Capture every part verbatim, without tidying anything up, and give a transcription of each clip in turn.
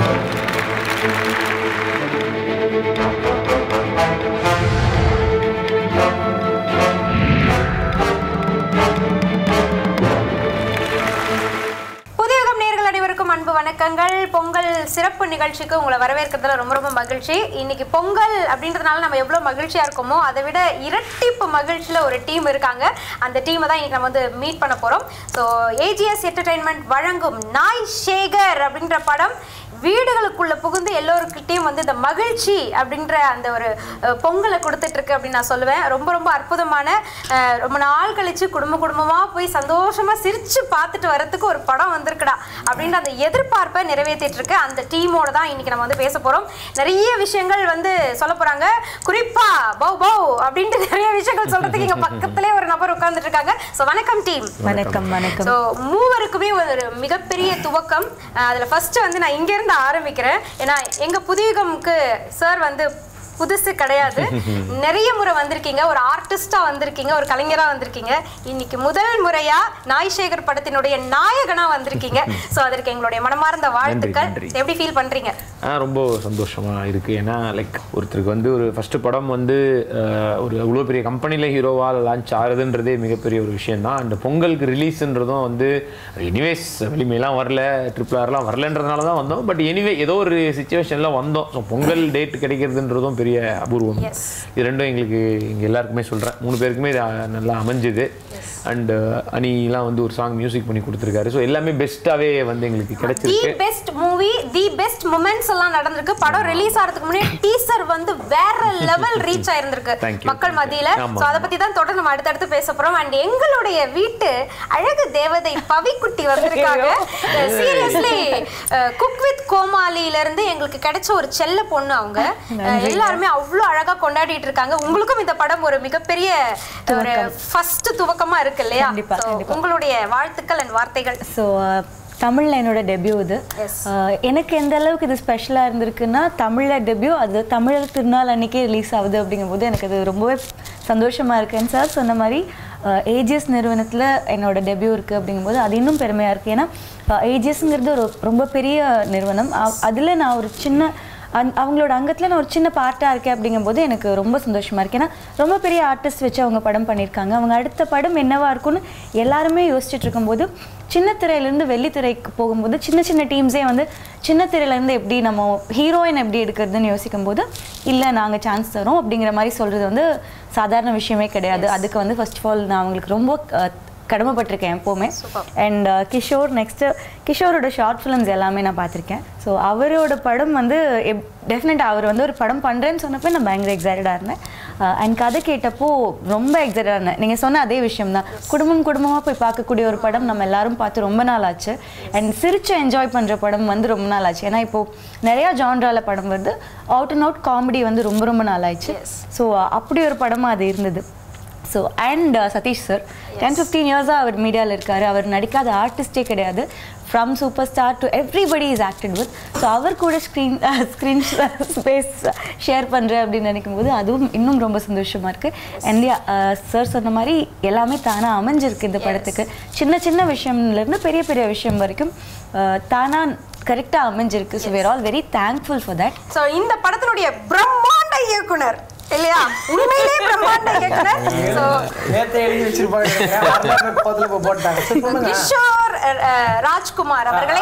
வணக்கங்கள். பொங்கல் சிறப்பு நிகழ்ச்சிக்கு உங்களை வரவேற்கிறதுல ரொம்ப ரொம்ப மகிழ்ச்சி. இன்னைக்கு பொங்கல் அப்படின்றதுனால நம்ம எவ்வளோ மகிழ்ச்சியாக இருக்கோமோ அதை விட இரட்டிப்பு மகிழ்ச்சியில் ஒரு டீம் இருக்காங்க. அந்த டீமை தான் இன்னைக்கு நம்ம வந்து மீட் பண்ண போகிறோம். ஸோ ஏஜிஎஸ் என்டர்டெயின்மெண்ட் வழங்கும் நாய் சேகர் அப்படின்ற படம் வீடுகளுக்குள்ள புகுந்து எல்லோருக்கிட்டையும் வந்து இந்த மகிழ்ச்சி அப்படின்ற அந்த ஒரு பொங்கலை கொடுத்துட்டு இருக்கு அப்படின்னு நான் சொல்லுவேன். ரொம்ப ரொம்ப அற்புதமான, ரொம்ப நாள் கழிச்சு குடும்ப குடும்பமாக போய் சந்தோஷமா சிரிச்சு பார்த்துட்டு வரதுக்கு ஒரு படம் வந்திருக்குடா அப்படின்ற அந்த எதிர்பார்ப்பை நிறைவேற்றிட்டு இருக்கு அந்த டீமோட தான் இன்னைக்கு நம்ம வந்து பேச போறோம். நிறைய விஷயங்கள் வந்து சொல்ல போறாங்க. குறிப்பா பௌ பௌ அப்படின்ட்டு நிறைய விஷயங்கள் சொல்றதுக்கு இங்க பக்கத்திலே ஒரு நபர் உட்கார்ந்துட்டு இருக்காங்க. ஸோ வணக்கம் டீம். வணக்கம் வணக்கம். ஸோ மூவருக்குமே ஒரு மிகப்பெரிய துவக்கம். அதுல ஃபர்ஸ்ட் வந்து நான் இங்க இருந்து ஆரம்பிக்கிறேன். ஏன்னா எங்க புதுயுகம்க்கு சார் வந்து புதுசு கிடையாது. நிறைய முறை வந்திருக்கீங்க, ஒரு ஆர்டிஸ்டா வந்திருக்கீங்க, ஒரு கலைஞரா வந்திருக்கீங்க. இன்னைக்கு முதல் முறையா நாய் சேகர் படத்தினுடைய நாயகனா வந்திருக்கீங்க. ஸோ அதற்கு எங்களுடைய மனமார்ந்த வாழ்த்துக்கள். எப்படி ஃபீல் பண்றீங்க? ரொம்ப சந்தோஷமா இருக்கு. ஏன்னா லைக் ஒருத்தருக்கு வந்து ஒரு ஃபர்ஸ்ட் படம் வந்து ஒரு அவ்வளோ பெரிய கம்பெனியில் ஹீரோவாக லான்ச் ஆகுதுன்றதே மிகப்பெரிய ஒரு விஷயம் தான். அந்த பொங்கலுக்கு ரிலீஸ்ன்றதும் வந்து எனிவேஸ் வலிமையெல்லாம் வரல, ட்ரிபிள் ஆர்லாம் வரலன்றதுனால தான் வந்தோம். பட் எனிவே ஏதோ ஒரு சுச்சுவேஷனில் வந்தோம். ஸோ பொங்கல் டேட் கிடைக்கிறதுன்றதும் பெரிய அபூர்வம். இது ரெண்டும் எங்களுக்கு இங்கே எல்லாருக்குமே சொல்கிறேன், மூணு பேருக்குமே நல்லா அமைஞ்சுது. அண்ட் அனிலாம் வந்து ஒரு சாங் மியூசிக் பண்ணி கொடுத்துருக்காரு. ஸோ எல்லாமே பெஸ்ட்டாகவே வந்து எங்களுக்கு கிடைச்சிருக்கு. The best movie, the best moments எல்லாம் நடந்திருக்கு. படம் ரிலீஸ் ஆகிறதுக்கு முன்னாடி டீசர் வந்து வேற லெவல் ரீச் ஆயிருந்திருக்கு மக்கள் மத்தியில. ஸோ அதை பற்றி தான் தொடர்ந்து நம்ம அடுத்தடுத்து பேச போகிறோம். அண்ட் எங்களுடைய வீட்டு அழகு தேவதை பவிக்குட்டி வந்திருக்காங்க. சீரியஸ்லி குக் வித் கோமாளியிலேருந்து எங்களுக்கு கிடைச்ச ஒரு செல்ல பொண்ணு. அவங்க எல்லாருமே அவ்வளோ அழகாக கொண்டாடிட்டு இருக்காங்க. உங்களுக்கும் இந்த படம் ஒரு மிகப்பெரிய ஒரு ஃபர்ஸ்ட் துவக்கமா இருக்கு இல்லையா? உங்களுடைய வாழ்த்துக்கள் அண்ட் வார்த்தைகள். ஸோ தமிழில் என்னோட டெபியூ இது. எனக்கு எந்த அளவுக்கு இது ஸ்பெஷலாக இருந்திருக்குன்னா, தமிழில் டெபியூ, அது தமிழர் திருநாள் அன்றைக்கே ரிலீஸ் ஆகுது அப்படிங்கும்போது எனக்கு அது ரொம்பவே சந்தோஷமாக இருக்குன்னு சார் சொன்ன மாதிரி ஏஜிஎஸ் நிறுவனத்தில் என்னோட டெபியூ இருக்குது அப்படிங்கும்போது அது இன்னும் பெருமையாக இருக்குது. ஏன்னா ஏஜிஎஸ்ங்கிறது ஒரு ரொம்ப பெரிய நிறுவனம். அதில் நான் ஒரு சின்ன அந் அவங்களோட அங்கத்தில் நான் ஒரு சின்ன பார்ட்டாக இருக்கேன் அப்படிங்கும்போது எனக்கு ரொம்ப சந்தோஷமாக இருக்குது. ஏன்னா ரொம்ப பெரிய ஆர்டிஸ்ட் வச்சு அவங்க படம் பண்ணியிருக்காங்க. அவங்க அடுத்த படம் என்னவாக இருக்குன்னு எல்லாருமே யோசிச்சுட்டு இருக்கும்போது சின்ன திரையிலேருந்து வெள்ளித்திரைக்கு போகும்போது சின்ன சின்ன டீம்ஸே வந்து சின்ன திரையிலேருந்து எப்படி நம்ம ஹீரோயின் எப்படி எடுக்கிறதுன்னு யோசிக்கும் போது இல்லை நாங்கள் சான்ஸ் தரோம் அப்படிங்கிற மாதிரி சொல்கிறது வந்து சாதாரண விஷயமே கிடையாது. அதுக்கு வந்து ஃபர்ஸ்ட் ஆஃப் ஆல் நான் அவங்களுக்கு ரொம்ப கடமைப்பட்டிருக்கேன் எப்போவுமே. அண்ட் கிஷோர், நெக்ஸ்ட்டு கிஷோரோட ஷார்ட் ஃபிலிம்ஸ் எல்லாமே நான் பார்த்துருக்கேன். ஸோ அவரோட படம் வந்து எப் டெஃபினட்டாக அவர் வந்து ஒரு படம் பண்ணுறேன்னு சொன்னப்போ நான் பயங்கர எக்ஸைட்டடாக இருந்தேன். அண்ட் கதை கேட்டப்போ ரொம்ப எக்ஸைட்டடாக இருந்தேன். நீங்கள் சொன்ன அதே விஷயம் தான், குடும்பம் குடும்பமாக போய் பார்க்கக்கூடிய ஒரு படம் நம்ம எல்லாரும் பார்த்து ரொம்ப நாள் ஆச்சு. அண்ட் சிரிச்சு என்ஜாய் பண்ணுற படம் வந்து ரொம்ப நாள் ஆச்சு. ஏன்னா இப்போது நிறையா ஜான்ரால படம் வருது, அவுட் அண்ட் அவுட் காமெடி வந்து ரொம்ப ரொம்ப நாள் ஆயிடுச்சு. ஸோ அப்படி ஒரு படமாக அது இருந்தது. So and Sathish sir ten fifteen இயர்ஸாக அவர் மீடியாவில் இருக்கார். அவர் நடிக்காத ஆர்டிஸ்டே கிடையாது. From super star to everybody is acted with. So அவர் கூட ஸ்க்ரீன் ஸ்க்ரீன் ஸ்பேஸ் ஷேர் பண்ணுறேன் அப்படின்னு நினைக்கும் போது அதுவும் இன்னும் ரொம்ப சந்தோஷமாக இருக்குது. அண்ட் சார் சொன்ன மாதிரி எல்லாமே தானாக அமைஞ்சிருக்கு இந்த படத்துக்கு. சின்ன சின்ன விஷயம்லேருந்து பெரிய பெரிய விஷயம் வரைக்கும் தானாக கரெக்டாக அமைஞ்சிருக்கு. So we're all very thankful for that. So இந்த படத்தினுடைய பிரம்மாண்ட இயக்குனர் இல்லையா, உண்மையிலே பிரம்மாண்ட இயக்குனர். சோ நேத்தே எழுதி வச்சிருப்பாங்க, வரலாறு கோதல போட்டாங்க. கிஷோர் ராஜ்குமார் அவர்களே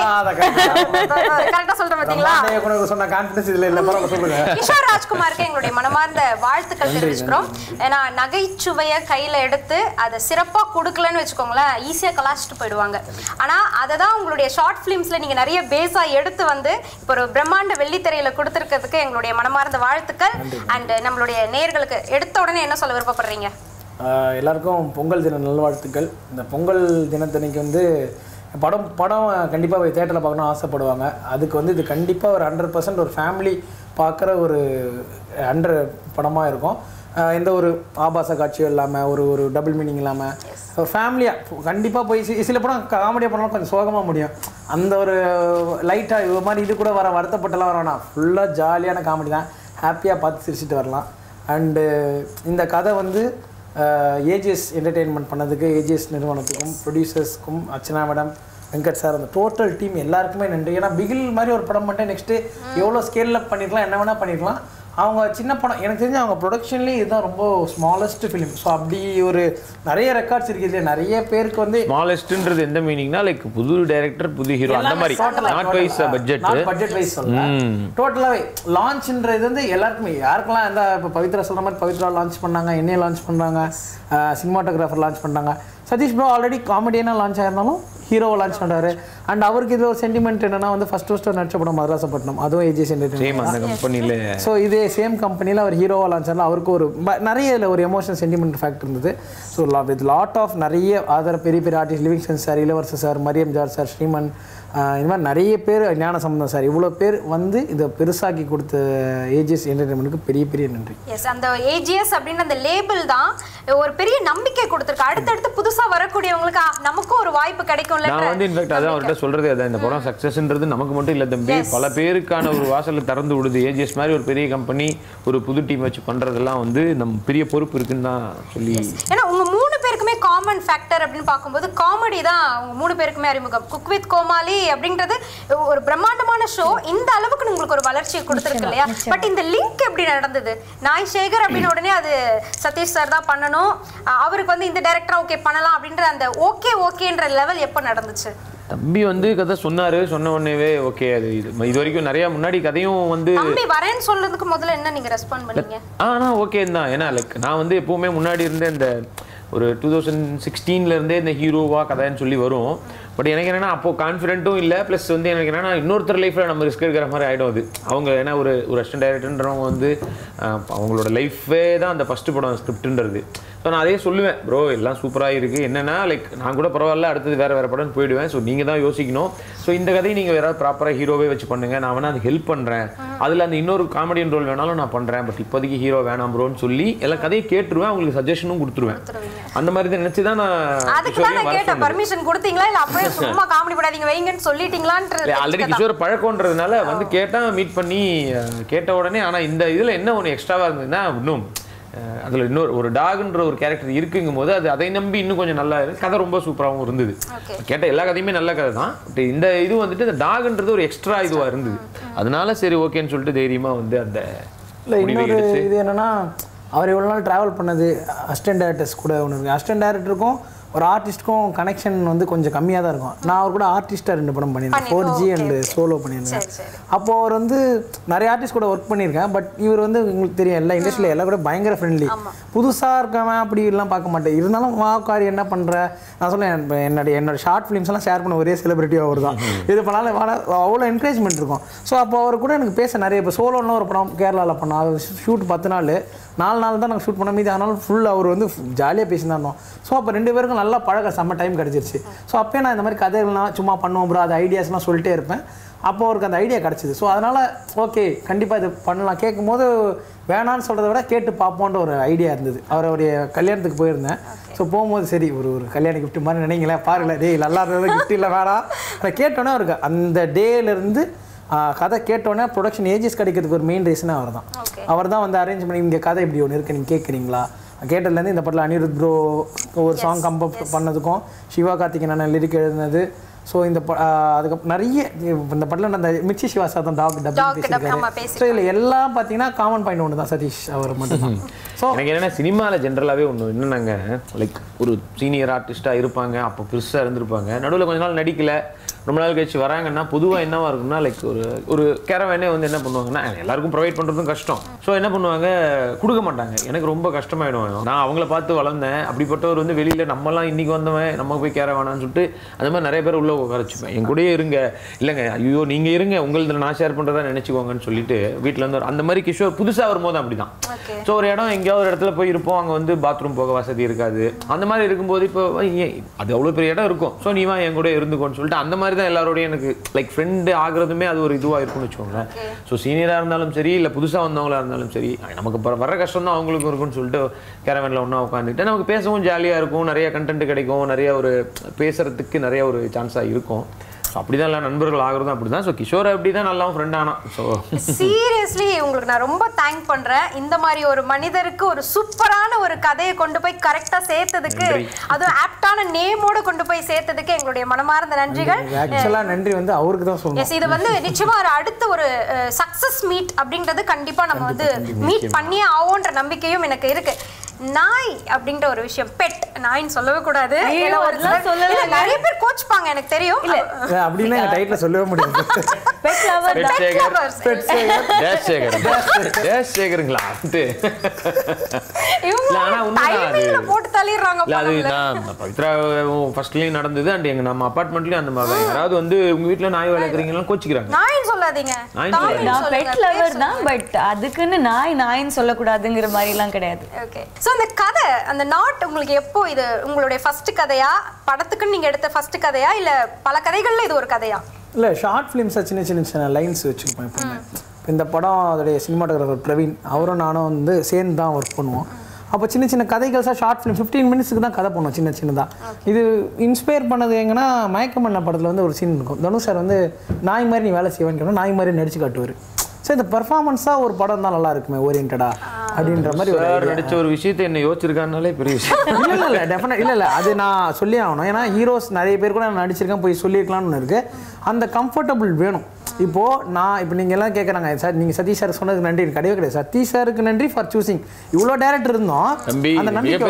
கரெக்ட்டா சொல்றேன் பாத்தீங்களா? பிரம்மாண்ட இயக்குனர் சொன்ன கான்ஃபிடன்ஸ் இல்ல இல்ல பரவாயில்லை சொல்லுங்க. கிஷோர் ராஜ்குமாருக்கு எங்களுடைய மனமார்ந்த வாழ்த்துக்கள் தெரிவிச்சுக்கிறோம். ஏன்னா நகைச்சுவையை கையில எடுத்து அதை சிறப்பா கொடுக்கலன்னு வச்சுக்கோங்களேன், ஈஸியா கலாச்சிட்டு போயிடுவாங்க. ஆனா அதை தான் உங்களுடைய ஷார்ட் ஃபிலிம்ஸ்ல நீங்க நிறைய பேஸா எடுத்து வந்து இப்போ ஒரு பிரம்மாண்ட வெள்ளித்திரையில கொடுத்துருக்கிறதுக்கு எங்களுடைய மனமார்ந்த வாழ்த்துக்கள். அண்ட் நம்மளுடைய நேயர்களுக்கு எடுத்த உடனே என்ன சொல்ல விருப்பப்படுறீங்க? எல்லாருக்கும் பொங்கல் தின நல்வாழ்த்துக்கள். இந்த பொங்கல் தினத்தன்னைக்கு வந்து படம் படம் கண்டிப்பாக போய் தேட்டரில் பார்க்கணும்னு ஆசைப்படுவாங்க. அதுக்கு வந்து இது கண்டிப்பாக ஒரு ஹண்ட்ரட் பர்சன்ட் ஒரு ஃபேமிலி பார்க்குற ஒரு ஹண்ட்ரட் படமாக இருக்கும். எந்த ஒரு ஆபாச காட்சியும் இல்லாமல், ஒரு ஒரு டபுள் மீனிங் இல்லாமல் ஒரு ஃபேமிலியாக கண்டிப்பாக போய் சில படம் காமெடியாக பண்ணாலும் கொஞ்சம் சோகமாக முடியும். அந்த ஒரு லைட்டாக இது மாதிரி இது கூட வர வருத்தப்பட்டெல்லாம் வரவேணா, ஃபுல்லாக ஜாலியான காமெடி தான், ஹாப்பியாக பார்த்து சிரிச்சுட்டு வரலாம். அண்டு இந்த கதை வந்து ஏஜிஎஸ் என்டர்டெயின்மெண்ட் பண்ணதுக்கு ஏஜிஎஸ் நிறுவனத்துக்கும் ப்ரொடியூசர்ஸ்க்கும் அர்ச்சனா மேடம் வெங்கட் சார் அந்த டோட்டல் டீம் எல்லாருக்குமே நன்றி. ஏன்னா பிகில் மாதிரி ஒரு படம் பண்ணிட்டு நெக்ஸ்ட்டு எவ்வளோ ஸ்கேலில் பண்ணிருக்கலாம், என்ன வேணால் பண்ணிருக்கலாம். அவங்க சின்ன படம் எனக்கு தெரிஞ்சு அவங்க ப்ரொடக்ஷன்லேயே இதுதான் ரொம்ப ஸ்மாலஸ்ட் ஃபிலிம். ஸோ அப்படி ஒரு நிறைய ரெக்கார்ட்ஸ் இருக்குது இல்லையா, நிறைய பேருக்கு வந்து ஸ்மாலஸ்ட்ன்றது எந்த மீனிங்னா லைக் புது டைரக்டர் புது ஹீரோ அந்த மாதிரி not wise budget budget wise சொல்லலாம். டோட்டலாகவே லான்ச்ன்றது வந்து எல்லாருக்குமே யாருக்கெல்லாம் எந்த இப்போ பவித்ரா சொல்கிற மாதிரி பவித்ரா லான்ச் பண்ணாங்க, என்னைய லான்ச் பண்ணாங்க, சினிமாட்டோகிராஃபர் லான்ச் பண்ணாங்க. சதீஷ் ப்ரோ ஆல்ரெடி காமெடியனாக லான்ச் ஆயிருந்தாலும் ஹீரோவை லான்ச் பண்ணுறாரு. அண்ட் அவருக்கு இது ஒரு சென்டிமெண்ட் என்னன்னா வந்து ஃபர்ஸ்ட் ஃபர்ஸ்ட் நடிச்ச படம் மதராசப்பட்டினம், அதுவும் ஏஜிஎஸ் கம்பெனியில். ஸோ இதே சேம் கம்பெனியில் அவர் ஹீரோவாக லான்ச் ஆனாலும் அவருக்கு ஒரு நிறைய இதில் ஒரு எமோஷனல் சென்டிமெண்ட் ஃபேக்ட் இருந்தது. ஸோ வித் லாட் ஆஃப் நிறைய ஆதர பெரிய பெரிய artist Livingston sir, Ilavarasar sir, Mariam George sir, Sriman, இந்த மாதிரி நிறைய பேர், ஞான சம்பந்தம் சார், இவ்வளோ பேர் வந்து இதை பெருசாக்கி கொடுத்த ஏஜிஎஸ் என்டர்டைன்மெண்ட்டுக்கு பெரிய பெரிய நன்றி. எஸ், அந்த ஏஜிஎஸ் அப்படின்ற அந்த லேபிள் தான் ஒரு பெரிய நம்பிக்கை கொடுத்துருக்கு. அடுத்தடுத்து புதுசாக வரக்கூடியவங்களுக்கு நமக்கும் ஒரு வாய்ப்பு கிடைக்கும்ல. நான் வந்து இன்ஃபேக்ட் அதான் அவர்கிட்ட சொல்றதே அதான், இந்த படம் சக்ஸஸ்ன்றது நமக்கு மட்டும் இல்லை தம்பி, பல பேருக்கான ஒரு வாசலை திறந்து விடுது. ஏஜிஎஸ் மாதிரி ஒரு பெரிய கம்பெனி ஒரு புது டீம் வச்சு பண்றதெல்லாம் வந்து நம்ம பெரிய பொறுப்பு இருக்குன்னு தான் சொல்லி. ஏன்னா உங்க மூணு பேருக்குமே காமன் ஃபேக்டர் அப்படின்னு பார்க்கும்போது காமெடி தான் உங்க மூணு பேருக்குமே அறிமுகம். குக் வித் கோமாளி அப்படின்றது ஒரு பிரம்மாண்டமான ஷோ, இந்த அளவுக்கு உங்களுக்கு ஒரு வளர்ச்சியை கொடுத்துருக்கு இல்லையா. பட் இந்த லிங்க் எப்படி நடந்தது? நாய் சேகர் அப்படின்னு உடனே அது சதீஷ் சார் தான் பண்ணணும், அவருக்கு வந்து இந்த டைரக்டரா ஓகே பண்ணலாம் அப்படின்ற அந்த ஓகே ஓகேன்ற லெவல் எப்போ நடந்துச்சு? தம்பி வந்து கதை சொன்னாரு, சொன்ன உடனேவே ஓகே. அது இது இது வரைக்கும் நிறைய முன்னாடி கதையும் வந்து தம்பி வரேன்னு சொல்றதுக்கு முதல்ல என்ன நீங்க ரெஸ்பாண்ட் பண்ணீங்க? ஆனா ஓகே தான். ஏன்னா லைக் நான் வந்து எப்பவுமே முன்னாடி இருந்தே இந்த ஒரு டூ தௌசண்ட் சிக்ஸ்டீன்ல இருந்தே இந்த ஹீரோவா கதைன்னு சொல்லி வரும். பட் எனக்கு என்னன்னா அப்போ கான்ஃபிடென்ட்டும் இல்லை, ப்ளஸ் வந்து எனக்கு என்னன்னா இன்னொருத்தர் லைஃப்ல நம்ம ரிஸ்க் எடுக்கிற மாதிரி ஆகிடும் அது. அவங்க ஏன்னா ஒரு ஒரு அசிஸ்டன்ட் டைரக்டர்ன்றவங்க வந்து அவங்களோட லைஃபே தான் அந்த ஃபர்ஸ்ட் படம் ஸ்கிரிப்ட்ன்றது. ஸோ நான் அதே சொல்லுவேன், ப்ரோ எல்லாம் சூப்பராக இருக்குது, என்னென்னா லைக் நான் கூட பரவாயில்ல, அடுத்தது வேறு வேறு படம் போயிடுவேன். ஸோ நீங்கள் தான் யோசிக்கணும். ஸோ இந்த கதையை நீங்கள் வேறு ப்ராப்பராக ஹீரோவே வச்சு பண்ணுங்கள், நான் வேணா அதுக்கு ஹெல்ப் பண்ணுறேன், அதில் அந்த இன்னொரு காமெடியன் ரோல் வேணாலும் நான் பண்ணுறேன், பட் இப்போதைக்கு ஹீரோ வேணாம் ப்ரோன்னு சொல்லி எல்லா கதையை கேட்டுருவேன், அவங்களுக்கு சஜஷனும் கொடுத்துருவேன். அந்த மாதிரி தான் நினச்சி தான் நான் கேட்டேன். பர்மிஷன் கொடுத்தீங்களா இல்லை அப்படியே சும்மா காமெடி படாதீங்க வைங்கன்னு சொல்லிட்டீங்களான்றது ஆல்ரெடி கிஷோர் பழக்கம்ன்றதுனால வந்து கேட்டால் மீட் பண்ணி கேட்ட உடனே. ஆனால் இந்த இதில் என்ன ஒன்று எக்ஸ்ட்ராவாக இருந்ததுன்னா இன்னும் அதில் இன்னொரு ஒரு டாக்ன்ற ஒரு கேரக்டர் இருக்குங்கும் போது அது அதை நம்பி இன்னும் கொஞ்சம் நல்லா இருக்கு. கதை ரொம்ப சூப்பராகவும் இருந்தது. கேட்ட எல்லா கதையுமே நல்ல கதை தான். பட் இந்த இது வந்துட்டு இந்த டாக்ன்றது ஒரு எக்ஸ்ட்ரா இதுவாக இருந்தது. அதனால சரி ஓகேன்னு சொல்லிட்டு தைரியமாக வந்து அந்த இல்லை இன்னொரு இது என்னன்னா, அவர் எவ்வளோ நாள் ட்ராவல் பண்ணது அசிஸ்டன்ட் டைரக்டர்ஸ் கூட ஒன்று இருக்குது. அசிஸ்டன்ட் டைரக்டருக்கும் ஒரு ஆர்டிஸ்ட்க்கும் கனெக்ஷன் வந்து கொஞ்சம் கம்மியாக தான் இருக்கும். நான் அவர் கூட ஆர்டிஸ்ட்டாக ரெண்டு படம் பண்ணியிருந்தேன், ஃபோர் ஜி அண்ட் சோலோ பண்ணியிருந்தேன். அப்போது அவர் வந்து நிறைய ஆர்டிஸ்ட் கூட ஒர்க் பண்ணியிருக்கேன். பட் இவர் வந்து உங்களுக்கு தெரியும் எல்லா இண்டஸ்ட்ரியில் எல்லாம் கூட பயங்கர ஃப்ரெண்ட்லி, புதுசாக இருக்கவன் அப்படி எல்லாம் பார்க்க மாட்டேன். இருந்தாலும் வாக்காரி என்ன பண்ணுற நான் சொல்லேன், என்னோட என்னோட ஷார்ட் ஃபிலிம்ஸ்லாம் ஷேர் பண்ண ஒரே செலிபிரிட்டி அவர் தான். இது பண்ணாலும் அவ்வளோ என்கரேஜ்மெண்ட் இருக்கும். ஸோ அப்போ அவர் கூட எனக்கு பேச நிறைய இப்போ சோலோன்னு ஒரு படம் கேரளாவில் பண்ணோம். அது ஷூட் பத்து நாள் நாலு நாள் தான் நாங்கள் ஷூட் பண்ண மீது, ஆனாலும் ஃபுல் அவர் வந்து ஜாலியாக பேசினா இருந்தோம். ஸோ அப்போ ரெண்டு பேருக்கும் நல்லா பழக செம்ம டைம் கிடச்சிருச்சு. ஸோ அப்போயே நான் இந்த மாதிரி கதைகள்லாம் சும்மா பண்ணுவோம் ப்ரோ, அது ஐடியாஸ்லாம் சொல்லிட்டே இருப்பேன். அப்போ அவருக்கு அந்த ஐடியா கிடச்சிது. ஸோ அதனால் ஓகே கண்டிப்பாக இது பண்ணலாம். கேட்கும்போது வேணான்னு சொல்கிறத விட கேட்டு பார்ப்போன்ற ஒரு ஐடியா இருந்தது. அவருடைய கல்யாணத்துக்கு போயிருந்தேன். ஸோ போகும்போது சரி ஒரு ஒரு கல்யாண கிஃப்ட் மாதிரி நினைங்களேன், பாருங்களேன் டே நல்லா இருந்தது கிஃப்ட் இல்லை வேணாம். அதை கேட்டோன்னே அவருக்கு அந்த டேலேருந்து கதை கேட்டோன்னே ப்ரொடக்ஷன் ஏஜிஎஸ் கிடைக்கிறதுக்கு ஒரு மெயின் ரீசனே அவர் தான். அவர் தான் வந்து அரேஞ்ச் பண்ணி இங்கே கதை இப்படி ஒன்று இருக்குது நீங்கள் கேட்குறீங்களா கேட்டதுலேருந்து இந்த படத்தில் அனிருத் ப்ரோ ஒரு சாங் கம்போஸ் பண்ணதுக்கும் சிவா கார்த்திகேயன் அண்ணன் லிரிக் எழுதினது. ஸோ இந்த அதுக்கப்புறம் நிறைய இந்த படத்தில் அந்த மிச்சி சிவா சார் தான் டாக் டப்பிங் பேசியிருக்காரு. ஸோ இதில் எல்லாம் பார்த்தீங்கன்னா காமன் பாயிண்ட் ஒன்று தான் சதீஷ் அவர் மட்டும் தான். ஸோ எனக்கு என்னென்னா சினிமாவில் ஜென்ரலாகவே ஒன்று என்னென்னாங்க, லைக் ஒரு சீனியர் ஆர்டிஸ்ட்டாக இருப்பாங்க, அப்போ பெருசாக இருந்திருப்பாங்க, நடுவில் கொஞ்ச நாள் நடிக்கலை, ரொம்ப நாள் கழிச்சு வராங்கன்னா பொதுவாக என்னவா இருக்குன்னா லைக் ஒரு ஒரு கேரவேனே வந்து என்ன பண்ணுவாங்கன்னா எல்லாருக்கும் ப்ரொவைட் பண்ணுறதும் கஷ்டம். ஸோ என்ன பண்ணுவாங்க, கொடுக்க மாட்டாங்க. எனக்கு ரொம்ப கஷ்டமாயிடும். நான் அவங்கள பார்த்து வளர்ந்தேன். அப்படிப்பட்டவர் வந்து வெளியில் நம்மலாம் இன்றைக்கி வந்தவன் நம்ம போய் கேர வேணான்னு சொல்லிட்டு அந்த மாதிரி நிறைய பேர் உள்ளே உட்காரச்சுப்பேன். என் கூடயே இருங்க, இல்லைங்க ஐயோ நீங்கள் இருங்க உங்களது நான் ஷேர் பண்ணுறதா நினச்சிக்கோங்கன்னு சொல்லிட்டு வீட்டில் இருந்து அந்த மாதிரி கிஷோர் புதுசாக வரும்போது அப்படி தான். ஸோ ஒரு இடம் எங்கேயாவது ஒரு இடத்துல போய் இருப்போம், அங்கே வந்து பாத்ரூம் போக வசதி இருக்காது. அந்த மாதிரி இருக்கும்போது இப்போ அது அவ்வளோ பெரிய இடம் இருக்கும், ஸோ நீ வா என் கூட இருந்துக்கோன்னு சொல்லிட்டு அந்த மாதிரி தான் எல்லாரோடையும் எனக்கு லைக் ஃப்ரெண்டு ஆகுறதுமே அது ஒரு இதுவாக இருக்கும்னு வச்சுக்கோங்களேன். ஸோ சீனியராக இருந்தாலும் சரி இல்லை புதுசாக வந்தவங்களாக இருந்தாலும் சரி, நமக்கு வர கஷ்டம் தான் அவங்களுக்கும் இருக்கும்னு சொல்லிட்டு கேரவனில் ஒன்றா உட்காந்துக்கிட்டு நமக்கு பேசவும் ஜாலியாக இருக்கும், நிறைய கண்டென்ட் கிடைக்கும், நிறைய ஒரு பேசுகிறதுக்கு நிறைய ஒரு சான்ஸாக இருக்கும். அப்படி தான் எல்லா நண்பர்கள் ஆகிறதும் அப்படி தான். ஸோ கிஷோர் அப்படி தான் நல்லா ஃப்ரெண்ட் ஆனான். ஸோ சீரியஸ்லி உங்களுக்கு நான் ரொம்ப தேங்க் பண்ணுறேன். இந்த மாதிரி ஒரு மனிதருக்கு ஒரு சூப்பரான ஒரு கதையை கொண்டு போய் கரெக்டாக சேர்த்ததுக்கு, அதுவும் ஆப்டான நேமோட கொண்டு போய் சேர்த்ததுக்கு எங்களுடைய மனமார்ந்த நன்றிகள். ஆக்சுவலாக நன்றி வந்து அவருக்கு தான் சொல்லணும். எஸ், இது வந்து நிச்சயமாக ஒரு அடுத்த ஒரு சக்ஸஸ் மீட் அப்படின்றது கண்டிப்பாக நம்ம வந்து மீட் பண்ணியே ஆவோன்ற நம்பிக்கையும் எனக்கு இருக்கு. நாய் அப்படின்ற ஒரு விஷயம், பெட் நாயின்னு சொல்லவே கூடாது. நிறைய பேர் கோச்சுப்பாங்க எனக்கு தெரியும். இல்ல அப்படின்னா எங்க டைட்டில் சொல்லவே முடியாது. Pet lover, pet lovers, pet Sekar, dash Sekar, dash சேகருங்களா அது. இல்ல ஆனா உண்மையில போட்டு தள்ளிடுறாங்க. இல்ல அது நான் பவித்ரா ஃபர்ஸ்ட்லயும் நடந்தது. அண்ட் எங்க நம்ம அபார்ட்மெண்ட்லயும் அந்த மாதிரி யாராவது வந்து உங்க வீட்ல நாய் வளர்க்குறீங்களா கோச்சிக்கிறாங்க. நாயின்னு சொல்லாதீங்க, நான் பெட் லவர் தான், பட் அதுக்குன்னு நாய் நாயின்னு சொல்லக்கூடாதுங்கிற மாதிரி எல்லாம் கிடையாது. ஓகே. சோ அந்த கதை, அந்த நாட் உங்களுக்கு எப்போ, இது உங்களுடைய ஃபர்ஸ்ட் கதையா, படத்துக்குன்னு நீங்க எடுத்த ஃபர்ஸ்ட் கதையா, இல்ல பல கதைகள்ல இது ஒரு கதையா? இல்லை, ஷார்ட் ஃபிலிம்ஸை சின்ன சின்ன சின்ன லைன்ஸ் வச்சுருப்பேன் எப்பவுமே. இந்த படம் அதோடைய சினிமாட்டோகிராஃபர் பிரவீன் அவரும் நானும் வந்து சேர்ந்து தான் ஒர்க் பண்ணுவோம். அப்போ சின்ன சின்ன கதைகள்ஸாக ஷார்ட் ஃபிலிம் ஃபிஃப்டீன் மினிட்ஸுக்கு தான் கதை பண்ணுவோம், சின்ன சின்னதாக. இது இன்ஸ்பயர் பண்ணது எங்கன்னா மயக்கமண்ண படத்தில் வந்து ஒரு சீன் இருக்கும். தனுஷ் சார் வந்து நாய் மாதிரி நீ வேலை செய்வேன்னு கேட்டால் நாய் மாதிரி நடிச்சு காட்டுவார். ஸோ இந்த பெர்ஃபார்மன்ஸாக ஒரு படம் தான் நல்லா இருக்குமே, ஓரியன்டா அப்படின்ற மாதிரி ஒரு நடிச்ச ஒரு விஷயத்தை என்ன யோசிச்சிருக்காருனாலே பெரிய விஷயம். இல்லை இல்லை டெஃபினட் இல்லை இல்லை அது நான் சொல்லி ஆகணும். ஏன்னா ஹீரோஸ் நிறைய பேர் கூட நான் நடிச்சிருக்கேன், போய் சொல்லியிருக்கலாம்னு ஒன்று இருக்குது. அந்த கம்ஃபர்டபுள் வேணும். இப்போது நான் இப்போ நீங்கள் எல்லாம் கேட்குறாங்க சார், நீங்கள் சதீஷ் சார் சொன்னதுக்கு நன்றி. கிடையவே கிடையாது. சதீஷ் சாருக்கு நன்றி ஃபார் சூசிங். இவ்வளோ டேரக்டர் இருந்தோம், அந்த நம்பிக்கை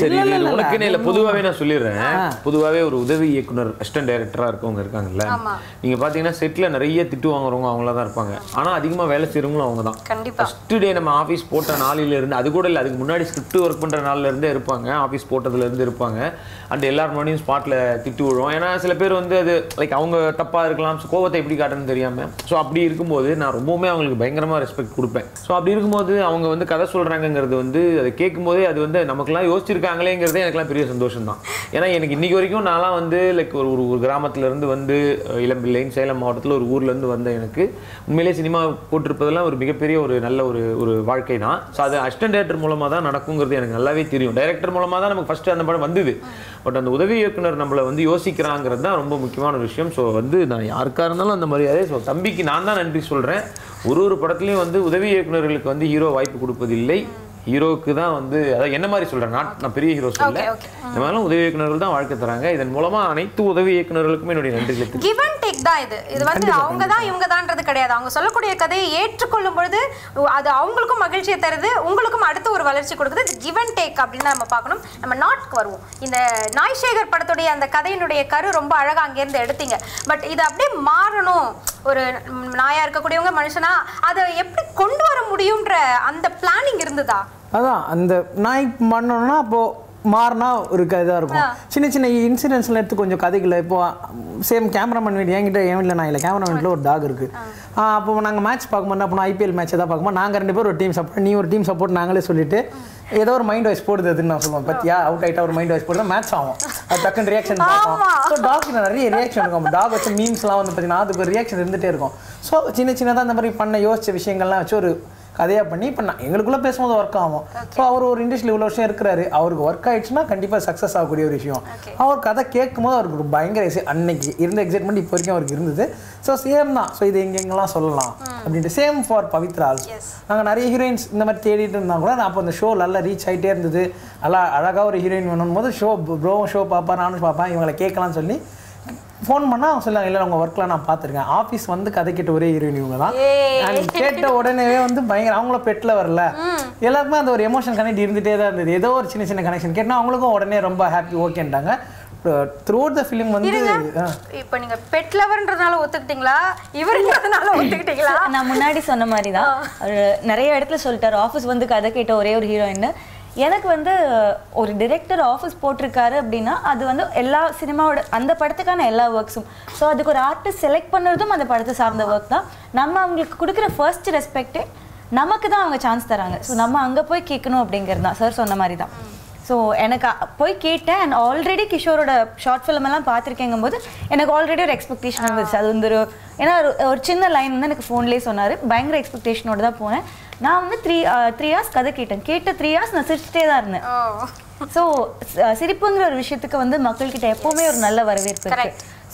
இல்லை. பொதுவாகவே நான் சொல்லிடுறேன், பொதுவாகவே ஒரு உதவி இயக்குனர் அசிஸ்டன்ட் டைரக்டராக இருக்கவங்க இருக்காங்கல்ல, நீங்கள் பார்த்தீங்கன்னா செட்டில் நிறைய திட்டு வாங்குறவங்க அவங்கள தான் இருப்பாங்க. ஆனால் அதிகமாக வேலை செய்கிறவங்களும் அவங்க தான். ஃபஸ்ட்டு டே நம்ம ஆஃபீஸ் போட்ட நாளிலேருந்து, அது கூட இல்லை அதுக்கு முன்னாடி ஸ்கிரிப்ட் ஒர்க் பண்ணுற நாளிலேருந்தே இருப்பாங்க, ஆஃபீஸ் போட்டதுலேருந்து இருப்பாங்க. அண்ட் எல்லார் முன்னாடியும் ஸ்பாட்டில் திட்டு விழுவோம். ஏன்னா சில பேர் வந்து அது லைக் அவங்க தப்பாக இருக்கலாம், கோவத்தை எப்படி காட்டுன்னு தெரியாமல். ஸோ அப்படி இருக்கும்போது நான் ரொம்பவுமே அவங்களுக்கு பயங்கரமாக ரெஸ்பெக்ட் கொடுப்பேன். ஸோ அப்படி இருக்கும்போது அவங்க வந்து கதை சொல்கிறாங்கங்கிறது வந்து அதை கேட்கும்போதே அது வந்து நமக்குலாம் யோசிச்சிருக்காங்களேங்கிறதே எனக்குலாம் பெரிய சந்தோஷம் தான். ஏன்னா எனக்கு இன்றைக்கி வரைக்கும் நான்லாம் வந்து லைக் ஒரு ஒரு கிராமத்துலேருந்து வந்து இளம்பிள்ளைன்னு சேலம் மாவட்டத்தில் ஒரு ஊர்லேருந்து வந்த எனக்கு உண்மையிலே சினிமா போட்டிருப்பதெல்லாம் ஒரு மிகப்பெரிய ஒரு நல்ல ஒரு ஒரு வாழ்க்கை தான். ஸோ அது அசிஸ்டன்ட் டைரக்டர் மூலமாக தான் நடக்குங்கிறது எனக்கு நல்லாவே தெரியும். டைரக்டர் மூலமாக தான் நமக்கு ஃபஸ்ட்டு அந்த படம் வந்தது. பட் அந்த உதவி இயக்குனர் நம்மளை வந்து யோசிக்கிறாங்கிறது தான் ரொம்ப முக்கியமான ஒரு விஷயம். ஸோ வந்து நான் யாருக்காக இருந்தாலும் அந்த மரியாதை. ஸோ தம்பிக்கு நான் தான் நன்றி சொல்கிறேன். ஒரு ஒரு படத்துலையும் வந்து உதவி இயக்குநர்களுக்கு வந்து ஹீரோ வாய்ப்பு கொடுப்பதில்லை, ஹீரோக்கு தான் வந்து, அதாவது என்ன மாதிரி சொல்கிறேன், நான் நான் பெரிய ஹீரோ சொல்ல, இந்த மாதிரிலாம் உதவி இயக்குநர்கள் தான் வாழ்க்கை தராங்க. இதன் மூலமாக அனைத்து உதவி இயக்குநர்களுக்குமே என்னுடைய நன்றிகளை. கிவ் அண்ட் டேக் தான் இது. இது வந்து அவங்க தான் இவங்க தான்றது கிடையாது. அவங்க சொல்லக்கூடிய கதையை ஏற்றுக்கொள்ளும் பொழுது அது அவங்களுக்கும் மகிழ்ச்சியை தருது, உங்களுக்கும் அடுத்த ஒரு வளர்ச்சி கொடுக்குது. இது கிவ் அண்ட் டேக் அப்படின்னு நம்ம பார்க்கணும். நம்ம நாட்க்கு வருவோம். இந்த நாய் சேகர் படத்துடைய அந்த கதையினுடைய கரு ரொம்ப அழகாக அங்கேருந்து எடுத்தீங்க. பட் இது அப்படியே மாறணும், ஒரு நாயா இருக்கக்கூடியவங்க மனுஷனா அதை எப்படி கொண்டு வர முடியும்ன்ற அந்த பிளானிங் இருந்ததா? அதான் அந்த நாய் பண்ணணும்னா அப்போது மாறினா ஒரு இதாக இருக்கும். சின்ன சின்ன இன்சிடென்ட்ஸ்லாம் எடுத்து கொஞ்சம் கதைகளை இப்போ சேம் கேமராமேன் வீடு என்கிட்ட என் வீட்டில் நான் இல்லை, கேமராமேன் வீட்டில் ஒரு டாக் இருக்குது. அப்போ நாங்கள் மேட்ச் பார்க்கும்போது அப்போ ஐபிஎல் மேட்ச் எதாவது பார்க்கும்போது நாங்கள் ரெண்டு பேரும் ஒரு டீம் சப்போர்ட், நீ ஒரு டீம் சப்போர்ட் நாங்களே சொல்லிட்டு ஏதோ ஒரு மைண்ட் வாய்ஸ் போடுது அதுன்னு நான் சொல்லுவேன். பத்தியா அவுட் ஆகிட்டா ஒரு மைண்ட் வாய்ஸ் போடுறா மேட்ச் ஆகும், அது டக்குன்னு ரியாக்ஷன் பார்ப்போம். ஸோ டாக்கு நிறைய ரியாக்ஷன் இருக்கும். டாக் வச்சு மீம்ஸ்லாம் வந்து பார்த்தீங்கன்னா அதுக்கு ஒரு ரியாக்ஷன் இருந்துகிட்டே இருக்கும். ஸோ சின்ன சின்னதாக அந்த மாதிரி பண்ண யோசிச்ச விஷயங்கள்லாம் வச்சு ஒரு கதையாக பண்ணி இப்போ நான் எங்களுக்குள்ளே பேசும்போது ஒர்க் ஆகும். ஸோ அவர் ஒரு இண்டஸ்ட்ரியில் இவ்வளோ வருஷம் இருக்கிறாரு, அவருக்கு ஒர்க் ஆகிடுச்சுன்னா கண்டிப்பாக சக்ஸஸ் ஆகக்கூடிய ஒரு விஷயம். அவர் கதை கேட்கும்போது அவருக்கு ஒரு பயங்கர அன்னைக்கு இருந்த எக்ஸைட்மெண்ட் இப்போ வரைக்கும் அவருக்கு இருந்தது. ஸோ சேம் தான். ஸோ இது எங்கெங்கெல்லாம் சொல்லலாம் அப்படின்ட்டு சேம் ஃபார் பவித்ரா. நாங்கள் நிறைய ஹீரோயின்ஸ் இந்த மாதிரி தேடிட்டு இருந்தால் கூட நான் அப்போ அந்த ஷோ நல்லா ரீச் ஆகிட்டே இருந்தது. நல்லா அழகாக ஒரு ஹீரோயின் வேணும் போது ஷோ ப்ரோவும் ஷோ பார்ப்பேன், நானும் பார்ப்பேன், இவங்களை கேட்கலான்னு சொல்லி ஃபோன் பண்ணால் அவங்க சொல்லுவாங்க, இல்லை உங்கள் ஒர்க்கில் நான் பார்த்துருக்கேன். ஆஃபீஸ் வந்து கதை கேட்ட ஒரே ஹீரோயின் இவங்க தான். அண்ட் கேட்ட உடனே வந்து பயங்கர அவங்கள பெட்டில் வரல, எல்லாருக்குமே அந்த ஒரு எமோஷன் கனெக்ட் இருந்துகிட்டே தான் இருந்தது. ஏதோ ஒரு சின்ன சின்ன கனெக்ஷன் கேட்டால் அவங்களுக்கும் உடனே ரொம்ப ஹாப்பி ஓகேன்ட்டாங்க. த்ரூ த ஃபிலிம் வந்து இப்போ நீங்கள் பெட் லவர்ன்றதுனால ஒத்துக்கிட்டீங்களா, இவருன்றதுனால ஒத்துக்கிட்டீங்களா? நான் முன்னாடி சொன்ன மாதிரி தான் நிறைய இடத்துல சொல்லிட்டாரு, ஆஃபீஸ் வந்து கதை கேட்ட ஒரே ஒரு ஹீரோயின். எனக்கு வந்து ஒரு டிரெக்டர் ஆஃபீஸ் போட்டிருக்காரு அப்படின்னா அது வந்து எல்லா சினிமாவோட அந்த படத்துக்கான எல்லா ஒர்க்ஸும். ஸோ அதுக்கு ஒரு ஆர்டிஸ்ட் செலக்ட் பண்ணுறதும் அந்த படத்தை சார்ந்த ஒர்க் தான். நம்ம அவங்களுக்கு கொடுக்குற ஃபர்ஸ்ட் ரெஸ்பெக்டே நமக்கு தான் அவங்க சான்ஸ் தராங்க. ஸோ நம்ம அங்கே போய் கேட்கணும் அப்படிங்கிறது தான் சார் சொன்ன மாதிரி தான். ஸோ எனக்கு போய் கேட்டேன். அண்ட் ஆல்ரெடி கிஷோரோட ஷார்ட் ஃபிலிம் எல்லாம் பார்த்துருக்கேங்கும் போது எனக்கு ஆல்ரெடி ஒரு எக்ஸ்பெக்டேஷன் இருந்துச்சு. அது வந்து ஒரு ஏன்னா ஒரு சின்ன லைன் வந்து எனக்கு ஃபோன்லேயே சொன்னார், பயங்கர எக்ஸ்பெக்டேஷனோட தான் போனேன். நான் வந்து த்ரீ த்ரீ ஹார்ஸ் கதை கேட்டேன். கேட்ட த்ரீ ஹார்ஸ் நான் சிரிச்சிட்டே தான் இருந்தேன். ஸோ சிரிப்புங்கிற ஒரு விஷயத்துக்கு வந்து மக்கள்கிட்ட எப்போவுமே ஒரு நல்ல வரவேற்பு இருக்குது. ஸோ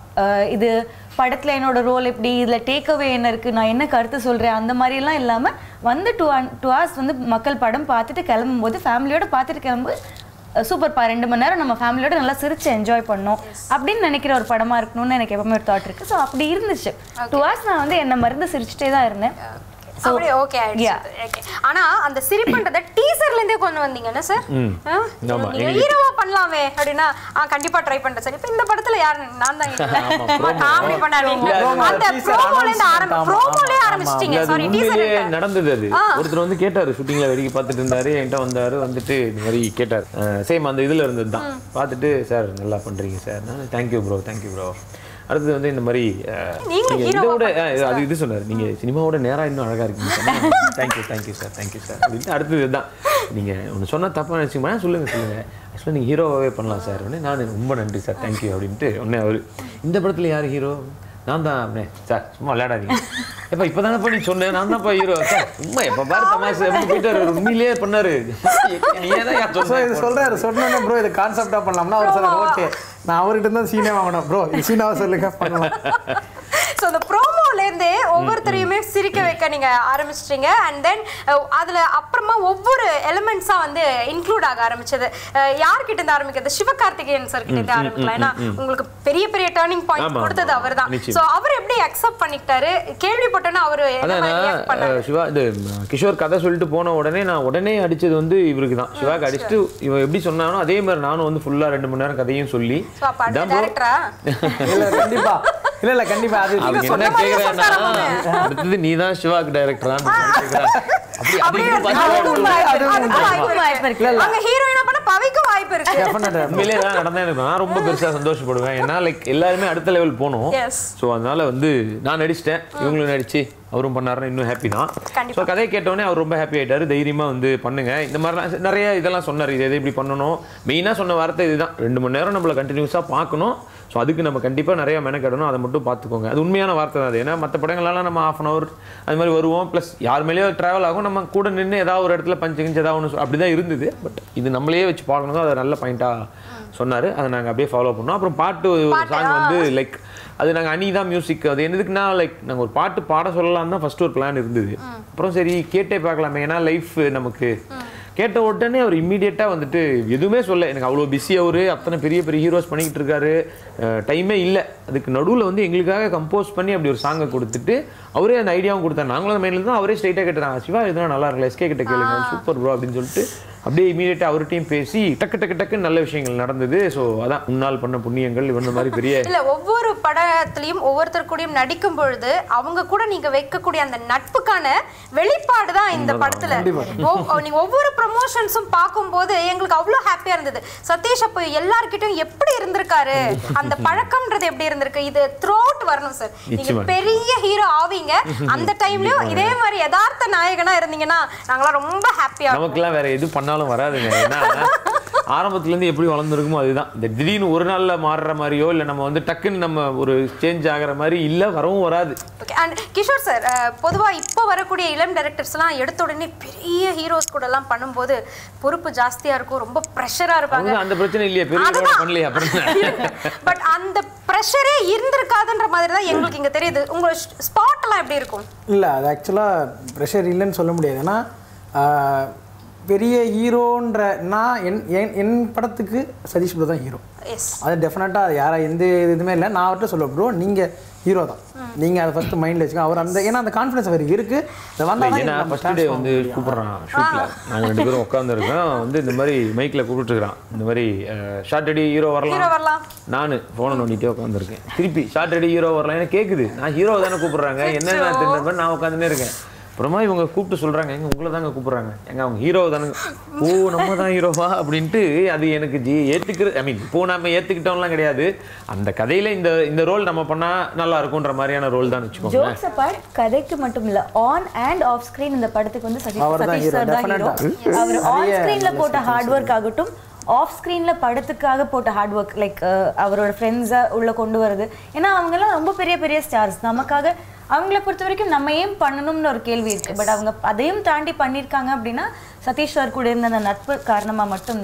இது படத்தில் என்னோட ரோல் எப்படி, இதில் டேக் அவே என்ன இருக்குது, நான் என்ன கருத்து சொல்கிறேன், அந்த மாதிரிலாம் இல்லாமல் வந்து டூ டூ ஹவர்ஸ் வந்து மக்கள் படம் பார்த்துட்டு கிளம்பும்போது ஃபேமிலியோடு பார்த்துட்டு கிளம்பும்போது சூப்பர்ப்பா ரெண்டு மணி நேரம் நம்ம ஃபேமிலியோட நல்லா சிரிச்சு என்ஜாய் பண்ணோம் அப்படின்னு நினைக்கிற ஒரு படமாக இருக்கணும்னு எனக்கு எப்பவுமே ஒரு தாட் இருக்குது. ஸோ அப்படி இருந்துச்சு. டூ ஹவர்ஸ் நான் வந்து என்னை மருந்து சிரிச்சுட்டே தான் இருந்தேன். அப்படியே ஓகே ஆயிடுச்சு. ஓகே. ஆனா அந்த சிரிப்புன்றத டீசர்ல இருந்தே கொண்டு வந்தீங்கன்னு சார். நீங்க ஹீரோவா பண்ணலாமே அப்படினா கண்டிப்பா ட்ரை பண்றேன் சார். இப்போ இந்த படத்துல யார் நான் தான் காமெடி பண்ணாதீங்க. அந்த ப்ரோமோல இருந்து ஆரம்பி ப்ரோமோல ஆரம்பிச்சிட்டீங்க. சாரி டீசர்ல நடந்தது அது. ஒருத்தர் வந்து கேட்டாரு ஷூட்டிங்ல வெடிக்க பார்த்துட்டு இருந்தாரு. என்கிட்ட வந்தாரு. வந்துட்டு இந்த மாதிரி கேட்டார். சேம் அந்த இதுல இருந்தது தான். பார்த்துட்டு சார் நல்லா பண்றீங்க சார். நான் thank you bro thank you bro. அடுத்து வந்து இந்த மாதிரி இதோட அது இது சொன்னார், நீங்கள் சினிமாவோட நேராக இன்னும் அழகாக இருக்கீங்க சார். Thank you thank you sir thank you sir அப்படின்ட்டு அடுத்தது இதுதான். நீங்கள் ஒன்று சொன்னால் தப்பாக நினச்சிக்கமா சொல்லுங்கள் சொல்லுங்கள் ஆக்சுவலாக நீங்கள் ஹீரோவாகவே பண்ணலாம் சார். உடனே நான் ரொம்ப நன்றி சார் தேங்க்யூ அப்படின்ட்டு உடனே அவர் இந்த படத்தில் யார் ஹீரோ நான் தான் அப்படியே சார் சும்மா விளையாடாதீங்க எப்போ இப்போ தானே பண்ணி சொன்னேன் நான் தான்ப்பா ஹீரோ சார் சும்மா எப்போ பாரு தமாசு எப்படி போயிட்டாரு உண்மையிலேயே பண்ணாரு நீயே தான் யார் சொல்கிறேன் இது சொல்கிறாரு சொன்னோன்னே ப்ரோ இது கான்செப்டாக பண்ணலாம்னா அவர் சொல்கிறார் ஓகே நான் அவர்கிட்ட தான் சீனே வாங்கணும் ப்ரோ இது சீனாவை சொல்லுங்க பண்ணலாம். ஸோ அந்த ப்ரோமோலேருந்தே ஒவ்வொருத்தரையுமே சிரிக்க வைக்க நீங்கள் ஆரம்பிச்சிட்டீங்க. அண்ட் தென் அதில் அப்புறமா ஒவ்வொரு எலிமெண்ட்ஸாக வந்து இன்க்ளூட் ஆக ஆரம்பிச்சது. யார்கிட்ட இருந்து ஆரம்பிக்கிறது? சிவகார்த்திகேயன் சார் கிட்ட இருந்து ஆரம்பிக்கலாம். ஏன்னா உங்களுக்கு பெரிய பெரிய டேர்னிங் பாயிண்ட் கொடுத்தது அவர் தான். ஸோ அவர் எப்படி அக்செப்ட் பண்ணிக்கிட்டாரு? கேள்விப்பட்டோன்னா அவர் சிவா இது கிஷோர் கதை சொல்லிட்டு போன உடனே நான் உடனே அடிச்சது வந்து இவருக்கு தான். சிவாக்கு அடிச்சுட்டு இவன் எப்படி சொன்னானோ அதே மாதிரி நானும் வந்து ஃபுல்லாக ரெண்டு மணி நேரம் கதையும் சொல்லி டேரக்டரா இல்லை கண்டிப்பா இல்ல இல்ல கண்டிப்பா அது என்ன கேக்குறேன்னா அடுத்து நீ தான் சிவாக்கு டைரக்டரான்னு கேக்குறா. அப்படி அங்க ஹீரோயினா பண்ண பவிக்கு வாய்ப்பு இருக்கு. உண்மையிலே தான் நடந்தா எனக்கு நான் ரொம்ப பெருசா சந்தோஷப்படுவேன். ஏன்னா லைக் எல்லாருமே அடுத்த லெவல் போகணும். ஸோ அதனால வந்து நான் நடிச்சிட்டேன், இவங்களும் நடிச்சு அவரும் பண்ணாருன்னா இன்னும் ஹாப்பி தான். ஸோ கதையை கேட்டோடனே அவர் ரொம்ப ஹாப்பி ஆகிட்டாரு. தைரியமாக வந்து பண்ணுங்க இந்த மாதிரிலாம் நிறைய இதெல்லாம் சொன்னார். இது எது இப்படி பண்ணணும் மெயினாக சொன்ன வார்த்தை இதுதான், ரெண்டு மணி நேரம் நம்மளை கண்டினியூஸாக பார்க்கணும். ஸோ அதுக்கு நம்ம கண்டிப்பாக நிறைய மெனக்கெடணும், அதை மட்டும் பார்த்துக்கோங்க. அது உண்மையான வார்த்தை தான் அது. ஏன்னா மற்ற படங்கள்லாம் நம்ம ஆஃப் அன் அவர் அது மாதிரி வருவோம், ப்ளஸ் யார் மேலேயோ ட்ராவல் ஆகும், நம்ம கூட நின்று ஏதாவது ஒரு இடத்துல பஞ்சு கிஞ்சு ஏதாவது ஒன்று அப்படி தான் இருந்தது. பட் இது நம்மளே வச்சு பார்க்கணும், அதை நல்ல பாயிண்ட்டாக சொன்னார். அதை நாங்கள் அப்படியே ஃபாலோ பண்ணோம். அப்புறம் பாட்டு ஒரு சாங் வந்து லைக் அது நாங்கள் அனி தான் மியூசிக். அது என்னதுக்குன்னா லைக் நாங்கள் ஒரு பாட்டு பாட சொல்லலாம் தான் ஃபஸ்ட்டு ஒரு பிளான் இருந்தது. அப்புறம் சரி கேட்டே பார்க்கலாமே, ஏன்னா லைஃப் நமக்கு கேட்ட உடனே அவர் இம்மீடியட்டாக வந்துட்டு எதுவுமே சொல்ல, எனக்கு அவ்வளோ பிஸி, அவர் அத்தனை பெரிய பெரிய ஹீரோஸ் பண்ணிக்கிட்டு இருக்காரு, டைமே இல்லை. அதுக்கு நடுவில் வந்து எங்களுக்காக கம்போஸ் பண்ணி அப்படி ஒரு சாங்கை கொடுத்துட்டு அவரே அந்த ஐடியாவும் கொடுத்தாரு. நாங்களும் அந்த மைண்டில் தான் அவரே ஸ்ட்ரைட்டாக கேட்டுறாங்க, சிவா எதுனா நல்லா இருக்கல எஸ்கே கிட்ட கேளுங்க சூப்பர் ப்ரோ அப்படின்னு சொல்லிட்டு அப்படியே இமீடியட்டாக அவர்கிட்டையும் பேசி டக்கு டக்கு டக்குன்னு நல்ல விஷயங்கள் நடந்தது. ஸோ அதான் முன்னால் பண்ண புண்ணியங்கள் இவன் மாதிரி பெரிய இல்லை. ஒவ்வொரு படத்துலையும் ஒவ்வொருத்தர் கூடயும் நடிக்கும் பொழுது அவங்க கூட நீங்க வைக்கக்கூடிய அந்த நட்புக்கான வெளிப்பாடு தான் இந்த படத்துல. நீங்க ஒவ்வொரு ப்ரமோஷன்ஸும் பார்க்கும்போது எங்களுக்கு அவ்வளோ ஹாப்பியா இருந்தது. சதீஷ் அப்போ எல்லார்கிட்டையும் எப்படி இருந்திருக்காரு, அந்த பழக்கம்ன்றது எப்படி இருந்திருக்கு, இது த்ரூ அவுட் வரணும் சார். நீங்க பெரிய ஹீரோ ஆவீங்க, அந்த டைம்லயும் இதே மாதிரி யதார்த்த நாயகனா இருந்தீங்கன்னா நாங்களாம் ரொம்ப ஹாப்பியா. நமக்குலாம் வேற எது பண்ணாலும் வராதுங்க. ஏன்னா ஆரம்பத்துல இருந்து எப்படி வளர்ந்துருக்குமோ அதுதான். இந்த திடீர்னு ஒரு நாள்ல மாறுற மாதிரியோ இல்லை நம்ம வந்து டக்குன்னு நம்ம ஒரு சேஞ்ச் ஆகிற மாதிரி இல்லை, வரவும் வராது. ஓகே. அண்ட் கிஷோர் சார், பொதுவாக இப்போ வரக்கூடிய இளம் டைரக்டர்ஸ்லாம் எடுத்த உடனே பெரிய ஹீரோஸ் கூட எல்லாம் பண்ணும்போது பொறுப்பு ஜாஸ்தியா இருக்கும், ரொம்ப ப்ரெஷரா இருப்பாங்க. அந்த பிரச்சனை இல்லையா, பெரிய பண்ணலையா பட் அந்த ப்ரெஷரே இருந்திருக்காதுன்ற மாதிரி தான் எங்களுக்கு இங்க தெரியுது. உங்க ஸ்பாட் எல்லாம் எப்படி இருக்கும்? இல்லை அது ஆக்சுவலாக ப்ரெஷர் இல்லைன்னு சொல்ல முடியாது. ஏன்னா பெரிய ஹீரோன்ற நான் என் என் படத்துக்கு சதீஷ் ப்ரோ தான் ஹீரோ. அது டெஃபினட்டாக அது யாரா எந்த இதுவுமே இல்லை. நான் அவர்கிட்ட சொல்ல ப்ரோ நீங்கள் ஹீரோ தான், நீங்கள் அதை ஃபஸ்ட்டு மைண்டில் வச்சுக்கோங்க. அவர் அந்த ஏன்னா அந்த கான்ஃபிடன்ஸ் அவருக்கு இருக்குது. வந்தால் ஃபஸ்ட் டே வந்து கூப்பிட்றான் ஷூட்டில், நாங்கள் ரெண்டு பேரும் உட்காந்துருக்கோம், வந்து இந்த மாதிரி மைக்கில் கூப்பிட்டுருக்கான், இந்த மாதிரி ஷார்ட் அடி ஹீரோ வரலாம். நான் ஃபோனை நோண்டிகிட்டே உட்காந்துருக்கேன், திருப்பி ஷார்ட் அடி ஹீரோ வரலாம் எனக்கு கேட்குது, நான் ஹீரோ தானே கூப்பிட்றாங்க என்னென்ன தெரிஞ்ச மாதிரி நான் உட்காந்துனே இருக்கேன். அப்புறமா இவங்க கூப்பிட்டு சொல்கிறாங்க, எங்க உங்களை தாங்க கூப்பிட்றாங்க, எங்க அவங்க ஹீரோ தானே, ஓ நம்ம தான் ஹீரோவா அப்படின்ட்டு. அது எனக்கு ஜி ஏற்றுக்கிற ஐ மீன் இப்போ நம்ம ஏற்றுக்கிட்டோம்லாம் கிடையாது. அந்த கதையில் இந்த இந்த ரோல் நம்ம பண்ணால் நல்லா இருக்கும்ன்ற மாதிரியான ரோல் தான் வச்சுக்கோங்க. ஜோக்ஸ் அபார்ட் கதைக்கு மட்டும் இல்லை, ஆன் அண்ட் ஆஃப் ஸ்க்ரீன் இந்த படத்துக்கு வந்து சதீஷ் சார் தான் ஹீரோ. அவர் ஆன் ஸ்க்ரீனில் போட்ட ஹார்ட் ஒர்க் ஆகட்டும், ஆஃப் ஸ்க்ரீனில் படத்துக்காக போட்ட ஹார்ட் ஒர்க், லைக் அவரோட ஃப்ரெண்ட்ஸை உள்ளே கொண்டு வருது. ஏன்னா அவங்கெல்லாம் ரொம்ப பெரிய பெரிய ஸ்டார்ஸ், நமக்காக அவங்கள பொறுத்த வரைக்கும் நம்ம ஏன் பண்ணணும்னு ஒரு கேள்வி இருக்குது. பட் அவங்க அதையும் தாண்டி பண்ணியிருக்காங்க அப்படின்னா சதீஷ் சார் கூட இருந்த அந்த நட்பு காரணமாக மட்டும்தான்.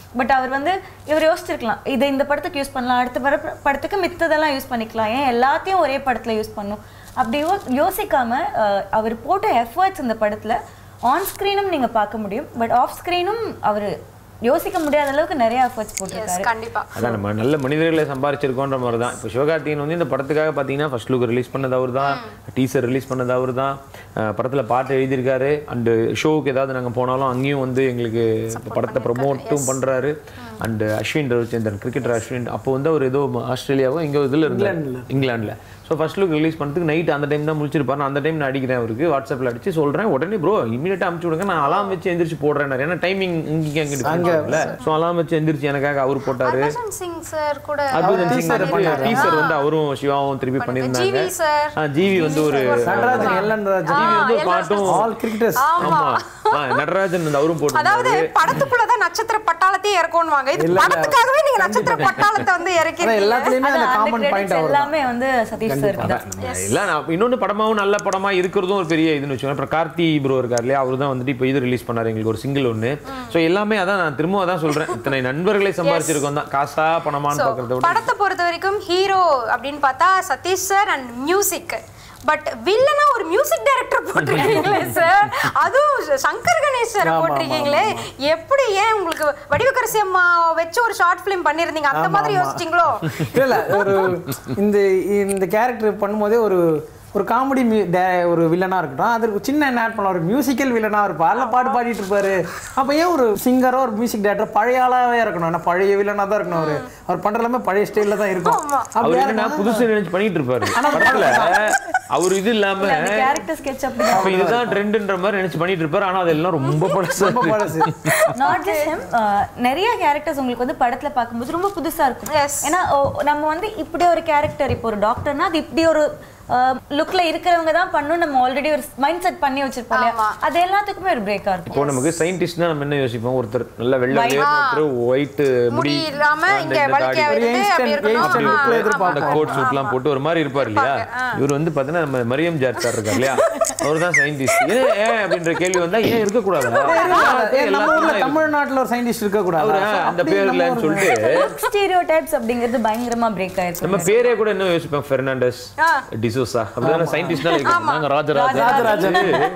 பட் அவர் வந்து இவர் யோசிச்சிருக்கலாம் இதை இந்த படத்துக்கு யூஸ் பண்ணலாம், அடுத்த பட படத்துக்கு மித்ததெல்லாம் யூஸ் பண்ணிக்கலாம், ஏன் எல்லாத்தையும் ஒரே படத்தில் யூஸ் பண்ணும் அப்படி யோ யோசிக்காம அவர் போட்ட எஃபர்ட்ஸ் இந்த படத்தில் ஆன் ஸ்க்ரீனும் நீங்கள் பார்க்க முடியும், பட் ஆஃப் ஸ்க்ரீனும் அவர் யோசிக்க முடியாத அளவுக்கு நிறைய எஃபர்ட்ஸ் போட்டிருக்காரு. கண்டிப்பா அதான் நம்ம நல்ல மனிதர்களை சம்பாரிச்சிருக்கோன்ற மாதிரி தான். இப்போ சிவகார்த்திகேயன் வந்து இந்த படத்துக்காக பார்த்தீங்கன்னா ஃபர்ஸ்ட் லுக் ரிலீஸ் பண்ணது அவர் தான், டீசர் ரிலீஸ் பண்ணது அவர் தான், படத்தில் பாட்டு எழுதியிருக்காரு, அண்டு ஷோவுக்கு ஏதாவது நாங்கள் போனாலும் அங்கேயும் வந்து எங்களுக்கு இந்த படத்தை ப்ரொமோட்டும் பண்ணுறாரு. அண்டு அஸ்வின் ரவிச்சந்திரன் கிரிக்கெட்டர் அஸ்வின் அப்போ வந்து அவர் ஏதோ ஆஸ்திரேலியாவோ இங்கே இதில் இருந்தார் இங்கிலாண்டில். ஸோ ஃபர்ஸ்ட் லுக் ரிலீஸ் பண்ணுறதுக்கு நைட் அந்த டைம் தான் முடிச்சிருப்பாரு. நான் அந்த டைம் நான் அடிக்கிறேன் அவருக்கு வாட்ஸ்அப்பில் அடிச்சு சொல்கிறேன், உடனே ப்ரோ இமீடியட்டாக அனுப்பிச்சு விடுங்க, நான் அலாம் வச்சு எந்திரிச்சு போடுறேன். ஏன்னா டைமிங் இங்கே அங்கிட்டு இல்லை, ஸோ அலாம் வச்சு எந்திரிச்சு எனக்காக அவர் போட்டார். அர்ஜுன் சிங் சார் கூட அர்ஜுன் சிங் டீசர் வந்து அவரும் சிவாவும் திருப்பி பண்ணியிருந்தாங்க. ஜிவி வந்து ஒரு நடராஜன் எல் நடராஜன் ஜிவி வந்து ஒரு பாட்டும் ஆல் கிரிக்கெட்டர்ஸ் ஆமா நடராஜன் வந்து அவரும் போட்டு அதாவது படத்துக்குள்ள தான் நட்சத்திர பட்டாளத்தையே இறக்குவாங்க, இது படத்துக்காகவே நீங்க நட்சத்திர பட்டாளத்தை வந்து இறக்கிறீங்க. எல்லாத்துலயுமே அந்த காமன் பாயிண்ட் வரும். எல்லாமே வந்து சதீஷ் சார் தான். இல்ல நான் இன்னொன்னு படமாவும் நல்ல படமா இருக்கிறதும் ஒரு பெரிய இதுன்னு வச்சுக்கோங்க. அப்புறம் கார்த்தி ப்ரோ இருக்கார் இல்லையா, அவர் தான் வந்துட்டு இப்போ இது ரிலீஸ் பண்ணாரு எங்களுக்கு ஒரு சிங்கிள் ஒன்று. ஸோ எல்லாமே அதான் நான் திரும்ப அதான் சொல்றேன், இத்தனை நண்பர்களை சம்பாதிச்சிருக்கோம் தான், காசா பணமான்னு பார்க்கறத விட. படத்தை பொறுத்த வரைக்கும் ஹீரோ அப்படின்னு பார்த்தா Sathish sir and music, but வில்லனா ஒரு மியூசிக் டைரக்டர் போட்டிருக்கீங்களே சார், அதுவும் சங்கர் கணேஷ் சார் போட்டிருக்கீங்களே, எப்படி ஏன் உங்களுக்கு வடிவக்கரசி அம்மா வச்சு ஒரு ஷார்ட் ஃபிலிம் பண்ணிருந்தீங்க அந்த மாதிரி யோசிச்சிங்களோ? இல்ல ஒரு இந்த இந்த கேரக்டர் பண்ணும்போதே ஒரு ஒரு காமெடி ஒரு வில்லனா இருக்கட்டும், அதுக்கு சின்ன என்ன ஆட் பண்ணலாம், ஒரு மியூசிக்கல் வில்லனா இருப்பார், நல்ல பாட்டு பாடிட்டு இருப்பாரு. அப்போ ஏன் ஒரு சிங்கரோ ஒரு மியூசிக் டைரக்டர் பழைய ஆளாவே இருக்கணும், ஏன்னா பழைய வில்லனா தான் இருக்கணும். அவரு அவர் பண்ற எல்லாமே பழைய ஸ்டைல்ல தான் இருக்கும். அவர் என்ன புதுசு நினைச்சு பண்ணிட்டு இருப்பாரு படத்துல, அவர் இது இல்லாம கேரக்டர் ஸ்கெட்ச் அப்படி அப்ப இதுதான் ட்ரெண்ட்ன்ற மாதிரி நினைச்சு பண்ணிட்டு இருப்பாரு. ஆனா அதெல்லாம் ரொம்ப பழசு ரொம்ப பழசு. நாட் ஜஸ்ட் ஹிம், நிறைய கேரக்டர்ஸ் உங்களுக்கு வந்து படத்துல பார்க்கும்போது ரொம்ப புதுசா இருக்கும். ஏன்னா நம்ம வந்து இப்படி ஒரு கேரக்டர், இப்போ ஒரு டாக்டர்னா அது இப்படி ஒரு லுக்ல இருக்கிறவங்க தான் பண்ணணும், நம்ம ஆல்ரெடி ஒரு மைண்ட் செட் பண்ணி வச்சிருப்போம். அது எல்லாத்துக்குமே ஒரு பிரேக்கா இருக்கும். இப்போ நமக்கு சயின்டிஸ்ட்னா நம்ம என்ன யோசிப்போம், ஒருத்தர் நல்ல வெள்ளை ஒருத்தர் ஒயிட் முடி இல்லாம இங்க வலிக்க வருது அப்படி இருக்கணும், அந்த கோட் சூட்லாம் போட்டு ஒரு மாதிரி இருப்பார் இல்லையா. இவர் வந்து பாத்தீங்கன்னா நம்ம மரியம் ஜார் சார் இருக்கார் இல்லையா, அவர் தான் சயின்டிஸ்ட். ஏன் அப்படின்ற கேள்வி வந்தா ஏன் இருக்க கூடாது, தமிழ்நாட்டுல ஒரு சயின்டிஸ்ட் இருக்க கூடாது அந்த பேர்ல சொல்லிட்டு ஸ்டீரியோடைப்ஸ் அப்படிங்கிறது பயங்கரமா பிரேக் ஆயிருக்கு. நம்ம பேரே கூட என்ன யோசிப்போம், பெர்னாண்டஸ் டிசோசா அப்படிதான சயின்டிஸ்ட்னா நாங்க ராஜராஜன் ராஜராஜன்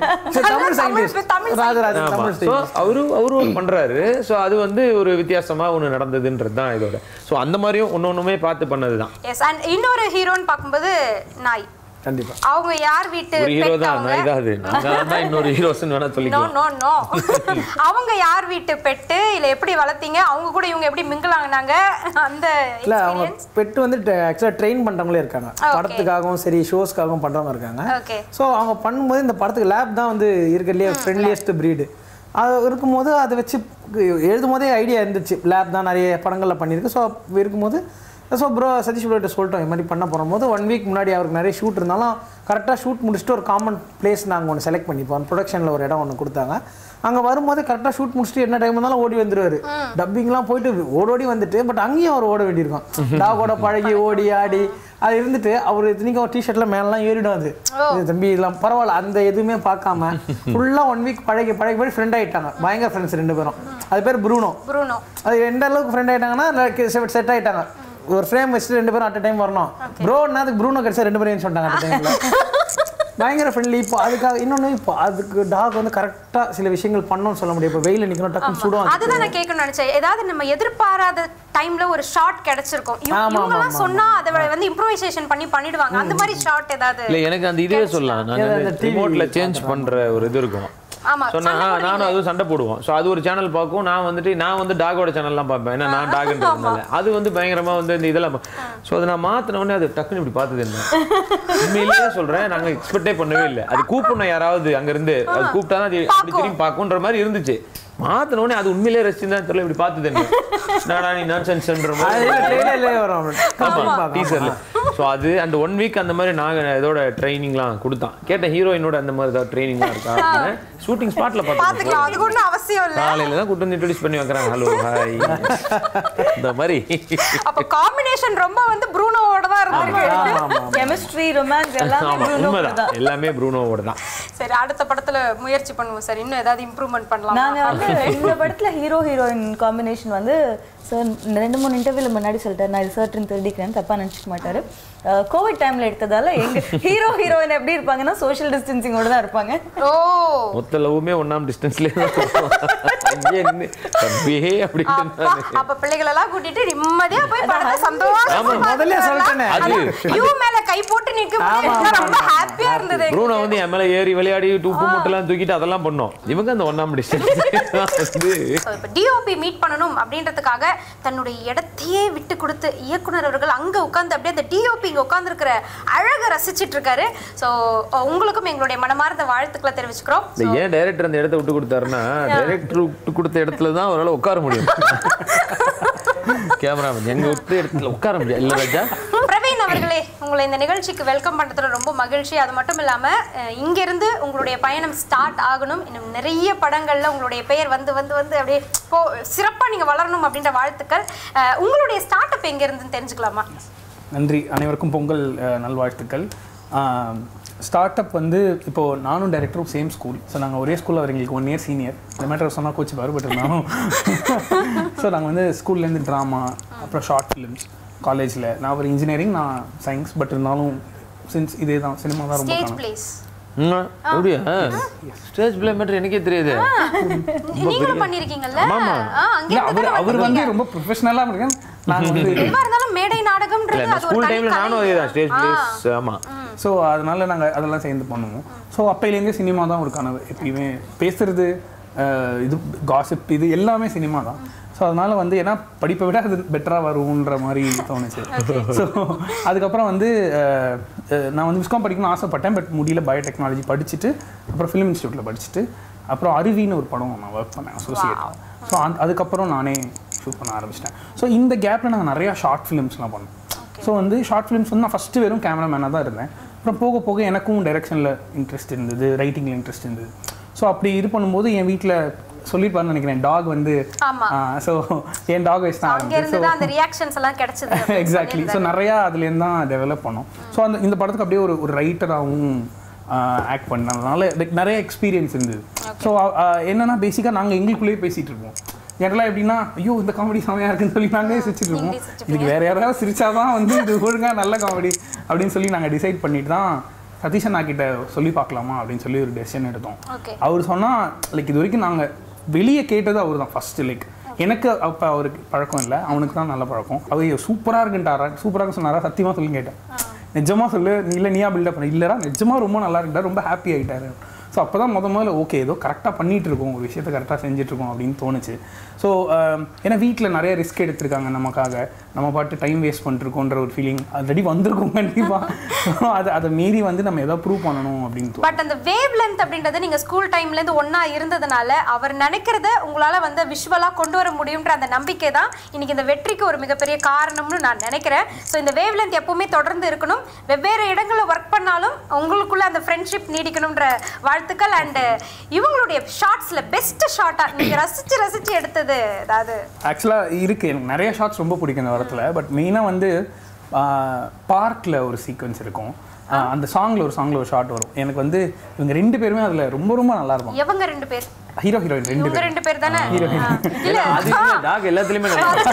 தமிழ் சயின்டிஸ்ட் ராஜராஜன் தமிழ் சோ அவரு அவரு பண்றாரு. சோ அது வந்து ஒரு வித்தியாசமா ஒன்னு நடந்ததுன்றது தான் இதோட. சோ அந்த மாதிரியும் ஒன்னொன்னுமே பார்த்து பண்ணதுதான். எஸ். அண்ட் இன்னொரு ஹீரோன்னு பார்க்கும்போது நாய் கண்டிப்பா அவங்க யார் வீட்டு ஒரு ஹீரோ தான் நாய் தான், அது நான் தான் இன்னொரு ஹீரோஸ்னு வேணா சொல்லிக்கலாம். நோ நோ நோ அவங்க யார் வீட்டு பெட்டு இல்ல எப்படி வளர்த்தீங்க, அவங்க கூட இவங்க எப்படி மிங்கிள் ஆகுனாங்க அந்த இல்ல அவங்க பெட் வந்து ஆக்சுவலா ட்ரெயின் பண்றவங்களே இருக்காங்க, படத்துக்காகவும் சரி ஷோஸ்க்காகவும் பண்றவங்க இருக்காங்க. ஸோ அவங்க பண்ணும்போது இந்த படத்துக்கு லேப் தான் வந்து இருக்கிறதுலே ஃப்ரெண்ட்லியஸ்ட் ப்ரீடு. அது இருக்கும்போது அதை வச்சு எழுதும் போதே ஐடியா இருந்துச்சு, லேப் தான் நிறைய படங்களில் பண்ணியிருக்கு. ஸோ இருக்கும்போது ஸோ ப்ரோ சதீஷ் ப்ரோட்ட சொல்லிட்டோம் இது மாதிரி பண்ண போகும்போது ஒன் வீக் முன்னாடி அவருக்கு நிறைய ஷூட் இருந்தாலும் கரெக்டாக ஷூட் முடிச்சுட்டு ஒரு காமன் பிளேஸ் நாங்கள் ஒன்று செலக்ட் பண்ணிப்போம், ப்ரொடக்ஷனில் ஒரு இடம் ஒன்று கொடுத்தாங்க. அங்கே வரும்போது கரெக்டாக ஷூட் முடிச்சுட்டு என்ன டைம் இருந்தாலும் ஓடி வந்துடுவார், டப்பிங்லாம் போயிட்டு ஓடோடி வந்துட்டு. பட் அங்கேயும் அவர் ஓட வேண்டியிருக்கும், டாகோட பழகி ஓடி ஆடி அது இருந்துட்டு அவர் இத்தனைக்கும் ஒரு டிஷர்ட்ல மேலாம் ஏறிடும். அது தம்பி இதெல்லாம் பரவாயில்ல, அந்த எதுவுமே பார்க்காம ஃபுல்லாக ஒன் வீக் பழகி பழகி போய் ஃப்ரெண்ட் ஆகிட்டாங்க, பயங்கர ஃப்ரெண்ட்ஸ் ரெண்டு பேரும். அது பேர் ப்ரூனோ. ப்ரூனோ அது எந்த அளவுக்கு ஃப்ரெண்ட் ஆகிட்டாங்கன்னா செட் ஆகிட்டாங்க. ஒரு ஃப்ரேம் வச்சுட்டு ரெண்டு பேரும் அட் டைம் வரணும். ப்ரோ என்னதுக்கு ப்ரூனோ கிடைச்சா ரெண்டு பேரும் சொல்லிட்டாங்க அட் டைம்ல. பயங்கர ஃப்ரெண்ட்லி. இப்போ அதுக்காக இன்னொன்று இப்போ அதுக்கு டாக் வந்து கரெக்டாக சில விஷயங்கள் பண்ணணும்னு சொல்ல முடியும். இப்போ வெயில நிற்கணும் டக்குன்னு சுடும். அதுதான் நான் கேட்கணும்னு நினைச்சேன், ஏதாவது நம்ம எதிர்பாராத டைம்ல ஒரு ஷாட் கிடைச்சிருக்கும், இவங்கலாம் சொன்னா அதை வந்து இம்ப்ரோவைசேஷன் பண்ணி பண்ணிடுவாங்க, அந்த மாதிரி ஷாட் ஏதாவது? இல்லை எனக்கு அந்த இதுவே சொல்லலாம், நான் ரிமோட்ல சேஞ்ச் பண்ற ஒரு இது இருக்கும். ஸோ நான் நானும் அதுவும் சண்டை போடுவோம். ஸோ அது ஒரு சேனல் பார்க்கும், நான் வந்துட்டு நான் வந்து டாகோட சேனல்லாம் பார்ப்பேன், ஏன்னா நான் டாக்ன்றதுனால அது வந்து பயங்கரமாக வந்து இந்த இதெல்லாம். ஸோ அதை நான் மாற்றினோடனே அது டக்குன்னு இப்படி பார்த்தது என்ன உண்மையிலேயே சொல்கிறேன், நாங்கள் எக்ஸ்பெக்டே பண்ணவே இல்லை. அது கூப்பிடணும் யாராவது அங்கேருந்து, அது கூப்பிட்டா தான் அது அப்படி திரும்பி பார்க்குன்ற மாதிரி இருந்துச்சு. மாத்தினோடனே அது உண்மையிலே ரசிச்சு தான் தெரியல, இப்படி பார்த்தது என்ன நானா நீ நான்சென்ஸ்ன்ற மாதிரி வரும் டீசர்ல. ஸோ அது அந்த ஒன் வீக் அந்த மாதிரி நாங்கள் இதோட ட்ரைனிங்லாம் கொடுத்தான். கேட்டேன் ஹீரோயினோட அந்த மாதிரி ஏதாவது ட்ரைனிங்லாம் இருக்கா அப்படின்னு. ஷூட்டிங் ஸ்பாட்ல பார்த்துக்கலாம், அது கூட அவசியம் இல்லை, காலையில தான் கூட்டு வந்து இன்ட்ரோடியூஸ் பண்ணி வைக்கிறாங்க, ஹலோ ஹாய் இந்த மாதிரி. அப்போ காம்பினேஷன் ரொம்ப வந்து ப்ரூனோவோட தான் இருந்திருக்கு. கெமிஸ்ட்ரி ரொமான்ஸ் எல்லாமே ப்ரூனோவோட தான். எல்லாமே ப்ரூனோவோட தான். சரி, அடுத்த படத்துல முயற்சி பண்ணுவோம் சார். இன்னும் ஏதாவது இம்ப்ரூவ்மெண்ட் பண்ணலாம். நாங்க வந்து இந்த படத்துல ஹீரோ ஹீரோயின் காம்பினேஷன் வந்து சார் ரெண்டு மூணு இன்டர்வியூல முன்னாடி சொல்லிட்டாரு, நான் ரிசர்ட்னு திருடிக்கிறேன்னு தப்பா நினைச்சுக்க மாட்டாரு. கோவிட் டைம்ல எடுத்ததால எங்க ஹீரோ ஹீரோயின் எப்படி இருப்பாங்கன்னா சோஷியல் டிஸ்டன்சிங்கோட தான் இருப்பாங்க. ஓ, மொத்த லவ்வுமே ஒன்னாம் டிஸ்டன்ஸ்லயே அப்ப பிள்ளைகள் எல்லாம் கூட்டிட்டு நிம்மதியா போய் படத்தை சந்தோஷமா முதல்ல சொல்லிட்டேனே, அது யூ மேல கை போட்டு நிக்கும்போது ரொம்ப ஹாப்பியா இருந்தது. ப்ரூனோ வந்து என் மேல ஏறி விளையாடி உப்பு மூட்டெல்லாம் தூக்கிட்டு அதெல்லாம் பண்ணோம். இவங்க அந்த ஒன்னாம் டிஸ்டன்ஸ் வந்து டிஓபி மீட் பண்ணணும் அப்படின்றதுக்காக தன்னுடைய இடத்தையே விட்டு கொடுத்து இயக்குனர் அவர்கள் அங்க உட்கார்ந்து அப்படியே அந்த டிஓபி இங்க உட்கார்ந்து இருக்கிற அழகை ரசிச்சிட்டு இருக்காரு. சோ உங்களுக்கும் எங்களுடைய மனமார்ந்த வாழ்த்துக்களை தெரிவிச்சுக்கிறோம். ஏன் டைரக்டர் அந்த இடத்தை விட்டு கொடுத்தாருன்னா டைரக்டர் விட்டு கொடுத்த இடத்துல தான் அவரால் உட்கார முடியும். கேமராமேன் எங்க விட்டு இடத்துல உட்கார முடியாது இல்ல ராஜா. பிரவீன் அவர்களே, உங்களை இந்த நிகழ்ச்சிக்கு வெல்கம் பண்றதுல ரொம்ப மகிழ்ச்சி. அது மட்டும் இல்லாம இங்க இருந்து உங்களுடைய பயணம் ஸ்டார்ட் ஆகணும். இன்னும் நிறைய படங்கள்ல உங்களுடைய பெயர் வந்து வந்து வந்து அப்படியே போ சிறப்பா நீங்க வளரணும் அப்படின்ற வாழ்த்துக்கள். உங்களுடைய ஸ்டார்ட் அப் எங்க இருந்துன்னு தெரிஞ்சுக்கலாமா? நன்றி. அனைவருக்கும் பொங்கல் நல்வாழ்த்துக்கள். ஸ்டார்ட் அப் வந்து இப்போது நானும் டைரக்டரும் சேம் ஸ்கூல். ஸோ நாங்கள் ஒரே ஸ்கூலில் அவர் எங்களுக்கு ஒன் இயர் சீனியர். இந்த மேட்டர் சொன்னால் கோச்சு பாருபட்டு இருந்தாலும் ஸோ நாங்கள் வந்து ஸ்கூல்லேருந்து ட்ராமா, அப்புறம் ஷார்ட் ஃபிலிம்ஸ், காலேஜில் நான் ஒரு இன்ஜினியரிங், நான் சயின்ஸ். பட் இருந்தாலும் சின்ஸ் இதே தான் சினிமா தான் ரொம்ப காணும். அப்படியா? ஸ்டேஜ் பிளே மேட்டர் எனக்கே தெரியாது. நீங்களும் பண்ணிருக்கீங்கல்ல? அவர் அவர் வந்து ரொம்ப ப்ரொஃபஷனலாக இருக்கேன். நாங்கள் வந்து இருந்தாலும் மேடை நாடகம்ன்றது அது ஒரு தனி கலை. நானும் அதே தான் ஸ்டேஜ் பிளேஸ். ஆமா. ஸோ அதனால நாங்கள் அதெல்லாம் சேர்ந்து பண்ணுவோம். ஸோ அப்பையிலேருந்தே சினிமா தான் ஒரு கனவு. எப்பயுமே பேசுறது, இது காசிப், இது எல்லாமே சினிமா தான். ஸோ அதனால் வந்து ஏன்னா படிப்பை விட அது பெட்டராக வரும்ன்ற மாதிரி தோணுச்சு. ஸோ அதுக்கப்புறம் வந்து நான் வந்து விஸ்காம் படிக்கணும்னு ஆசைப்பட்டேன். பட் முடியல. பயோடெக்னாலஜி படிச்சுட்டு அப்புறம் ஃபிலிம் இன்ஸ்டியூட்டில் படிச்சுட்டு அப்புறம் அருவின்னு ஒரு படம் நான் ஒர்க் பண்ணேன் அசோசியேட். ஸோ அந் அதுக்கப்புறம் நானே ஷூட் பண்ண ஆரம்பிச்சிட்டேன். ஸோ இந்த கேப்பில் நாங்கள் நிறையா ஷார்ட் ஃபிலிம்ஸ்லாம் பண்ணோம். ஸோ வந்து ஷார்ட் ஃபிலிம்ஸ் வந்து நான் ஃபஸ்ட்டு வெறும் கேமராமேனாக தான் இருந்தேன். அப்புறம் போக போக எனக்கும் டைரெக்ஷனில் இன்ட்ரெஸ்ட் இருந்தது, ரைட்டிங்கில் இன்ட்ரெஸ்ட் இருந்தது. ஸோ அப்படி இது பண்ணும்போது என் வீட்டில் சொல்லியிருப்பாருன்னு நினைக்கிறேன், டாக் வந்து ஸோ என் டாக் வயசு தான் ஆரம்பிச்சு. எக்ஸாக்ட்லி. ஸோ நிறையா அதுலேருந்து தான் டெவலப் பண்ணோம். ஸோ அந்த இந்த படத்துக்கு அப்படியே ஒரு ஒரு ரைட்டராகவும் ஆக்ட் பண்ணதுனால நிறைய எக்ஸ்பீரியன்ஸ் இருந்தது. ஸோ என்னென்னா பேசிக்காக நாங்கள் எங்களுக்குள்ளேயே பேசிகிட்டு இருப்போம். ஜென்ரலாக எப்படின்னா, ஐயோ இந்த காமெடி செமையாக இருக்குன்னு சொல்லி நாங்களே சிரிச்சிட்டு இருக்கோம். இதுக்கு வேறு யாராவது சிரிச்சாதான் வந்து இது ஒழுங்காக நல்ல காமெடி அப்படின்னு சொல்லி நாங்கள் டிசைட் பண்ணிட்டு தான் சதீஷன் கிட்ட சொல்லி பார்க்கலாமா அப்படின்னு சொல்லி ஒரு டெசிஷன் எடுத்தோம். அவர் சொன்னால் லைக் இது வரைக்கும் நாங்கள் வெளியே கேட்டது அவர் தான் ஃபஸ்ட்டு. லைக் எனக்கு அப்போ அவருக்கு பழக்கம் இல்லை, அவனுக்கு தான் நல்ல பழக்கம். அவர் சூப்பராக இருக்குன்ட்டாரா, சூப்பராக சொன்னாரா, சத்தியமாக சொல்லி கேட்டேன். நிஜமாக சொல்லு, இல்லை நீயா பில்டப் பண்ண, இல்லைடா நிஜமாக ரொம்ப நல்லா இருக்குட்டா, ரொம்ப ஹாப்பி ஆகிட்டாரு. ஸோ அப்போ தான் முத முதல்ல ஓகே ஏதோ கரெக்டாக பண்ணிகிட்ருக்கோம், ஒரு விஷயத்தை கரெக்டாக செஞ்சிட்ருக்கோம் அப்படின்னு தோணுச்சு. ஸோ ஏன்னா வீட்டில் நிறைய ரிஸ்க் எடுத்திருக்காங்க நமக்காக, நம்ம பாட்டு டைம் வேஸ்ட் பண்ணிருக்கோன்ற ஒரு ஃபீலிங் ஆல்ரெடி வந்திருக்கோம் கண்டிப்பாக. அதை அதை மீறி வந்து நம்ம எதாவது ப்ரூவ் பண்ணணும் அப்படின்னு. பட் அந்த வேவ் லென்த் அப்படின்றது நீங்கள் ஸ்கூல் டைம்லேருந்து ஒன்றா இருந்ததுனால அவர் நினைக்கிறத உங்களால் வந்து விஷுவலாக கொண்டு வர முடியுன்ற அந்த நம்பிக்கை தான் இன்னைக்கு இந்த வெற்றிக்கு ஒரு மிகப்பெரிய காரணம்னு நான் நினைக்கிறேன். ஸோ இந்த வேவ் லென்த் எப்பவுமே தொடர்ந்து இருக்கணும். வெவ்வேறு இடங்களில் ஒர்க் பண்ணாலும் உங்களுக்குள்ள அந்த ஃப்ரெண்ட்ஷிப் நீடிக்கணுன்ற வாழ்த்துக்கள். அண்ட் இவங்களுடைய ஷார்ட்ஸில் பெஸ்ட் ஷார்ட்டாக நீங்கள் ரசித்து ரசித்து எடுத்தது அதாவது? ஆக்சுவலாக இருக்குது, எனக்கு நிறைய ஷார்ட்ஸ் ரொம்ப பிடிக்கும் இந்த வாரத்தில். பட் மெயினாக வந்து பார்க்கில் ஒரு சீக்வன்ஸ் இருக்கும். அந்த சாங்கில் ஒரு சாங்கில் ஒரு ஷார்ட் வரும். எனக்கு வந்து இவங்க ரெண்டு பேருமே அதில் ரொம்ப ரொம்ப நல்லா இருக்கும். எவங்க ரெண்டு பேர்? ஹீரோ ஹீரோயின் ரெண்டு பேர். ரெண்டு பேர் தானே? ஹீரோ இல்ல அது டாக் எல்லாத்துலயுமே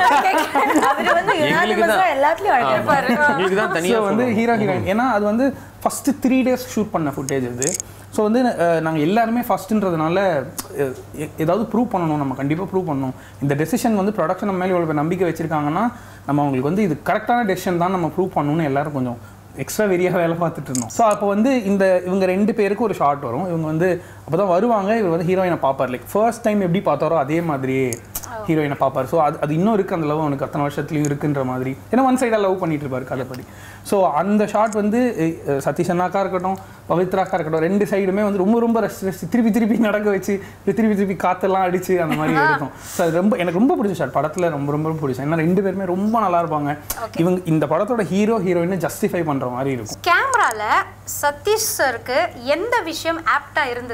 அது வந்து யுனானிமஸா எல்லாத்துலயும் அழகாரு. உங்களுக்கு தான் தனியா வந்து ஹீரோ ஹீரோயின். ஏன்னா அது வந்து ஃபர்ஸ்ட் த்ரீ டேஸ் ஷூட் பண்ண ஃபுட்டேஜ் அது. ஸோ வந்து நாங்கள் எல்லாருமே ஃபஸ்ட்டுன்றதுனால ஏதாவது ப்ரூவ் பண்ணணும், நம்ம கண்டிப்பாக ப்ரூவ் பண்ணணும். இந்த டெசிஷன் வந்து ப்ரொடக்ஷன் மேலே இவ்வளோ நம்பிக்கை வச்சுருக்காங்கன்னா நம்ம அவங்களுக்கு வந்து இது கரெக்டான டெசிஷன் தான் நம்ம ப்ரூவ் பண்ணணும்னு எல்லாரும் கொஞ்சம் எக்ஸ்ட்ரா வெறியாக வேலை பார்த்துட்டு இருந்தோம். ஸோ அப்போ வந்து இந்த இவங்க ரெண்டு பேருக்கு ஒரு ஷார்ட் வரும். இவங்க வந்து அப்போ தான் வருவாங்க, இவர் வந்து ஹீரோயினை பார்ப்பார். லைக் ஃபர்ஸ்ட் டைம் எப்படி பார்த்தாரோ அதே மாதிரியே ஹீரோயினை பார்ப்பார். ஸோ அது அது இன்னும் இருக்குது, அந்த லவ் அவனுக்கு அத்தனை வருஷத்துலையும் இருக்குன்ற மாதிரி. ஏன்னா ஒன் சைடாக லவ் பண்ணிட்டு இருப்பார் கதைப்படி. ஸோ அந்த ஷார்ட் வந்து சதீஷ் அண்ணாக்கா இருக்கட்டும், பவித்ராக்கா இருக்கட்டும், ரெண்டு சைடுமே வந்து ரொம்ப ரொம்ப ரசி ரசி திருப்பி திருப்பி நடக்க வச்சு திருப்பி திருப்பி காற்றெல்லாம் அடிச்சு அந்த மாதிரி இருக்கும். ஸோ அது ரொம்ப எனக்கு ரொம்ப பிடிச்ச ஷார்ட், படத்தில் ரொம்ப ரொம்ப பிடிச்சேன். ஏன்னா ரெண்டு பேருமே ரொம்ப நல்லா இருப்பாங்க. இவங்க இந்த படத்தோட ஹீரோ ஹீரோயினை ஜஸ்டிஃபை பண்ணுற மாதிரி இருக்கும். கேமரால சதீஷ் சருக்கு எந்த விஷயம் ஆப்டா இருந்தது?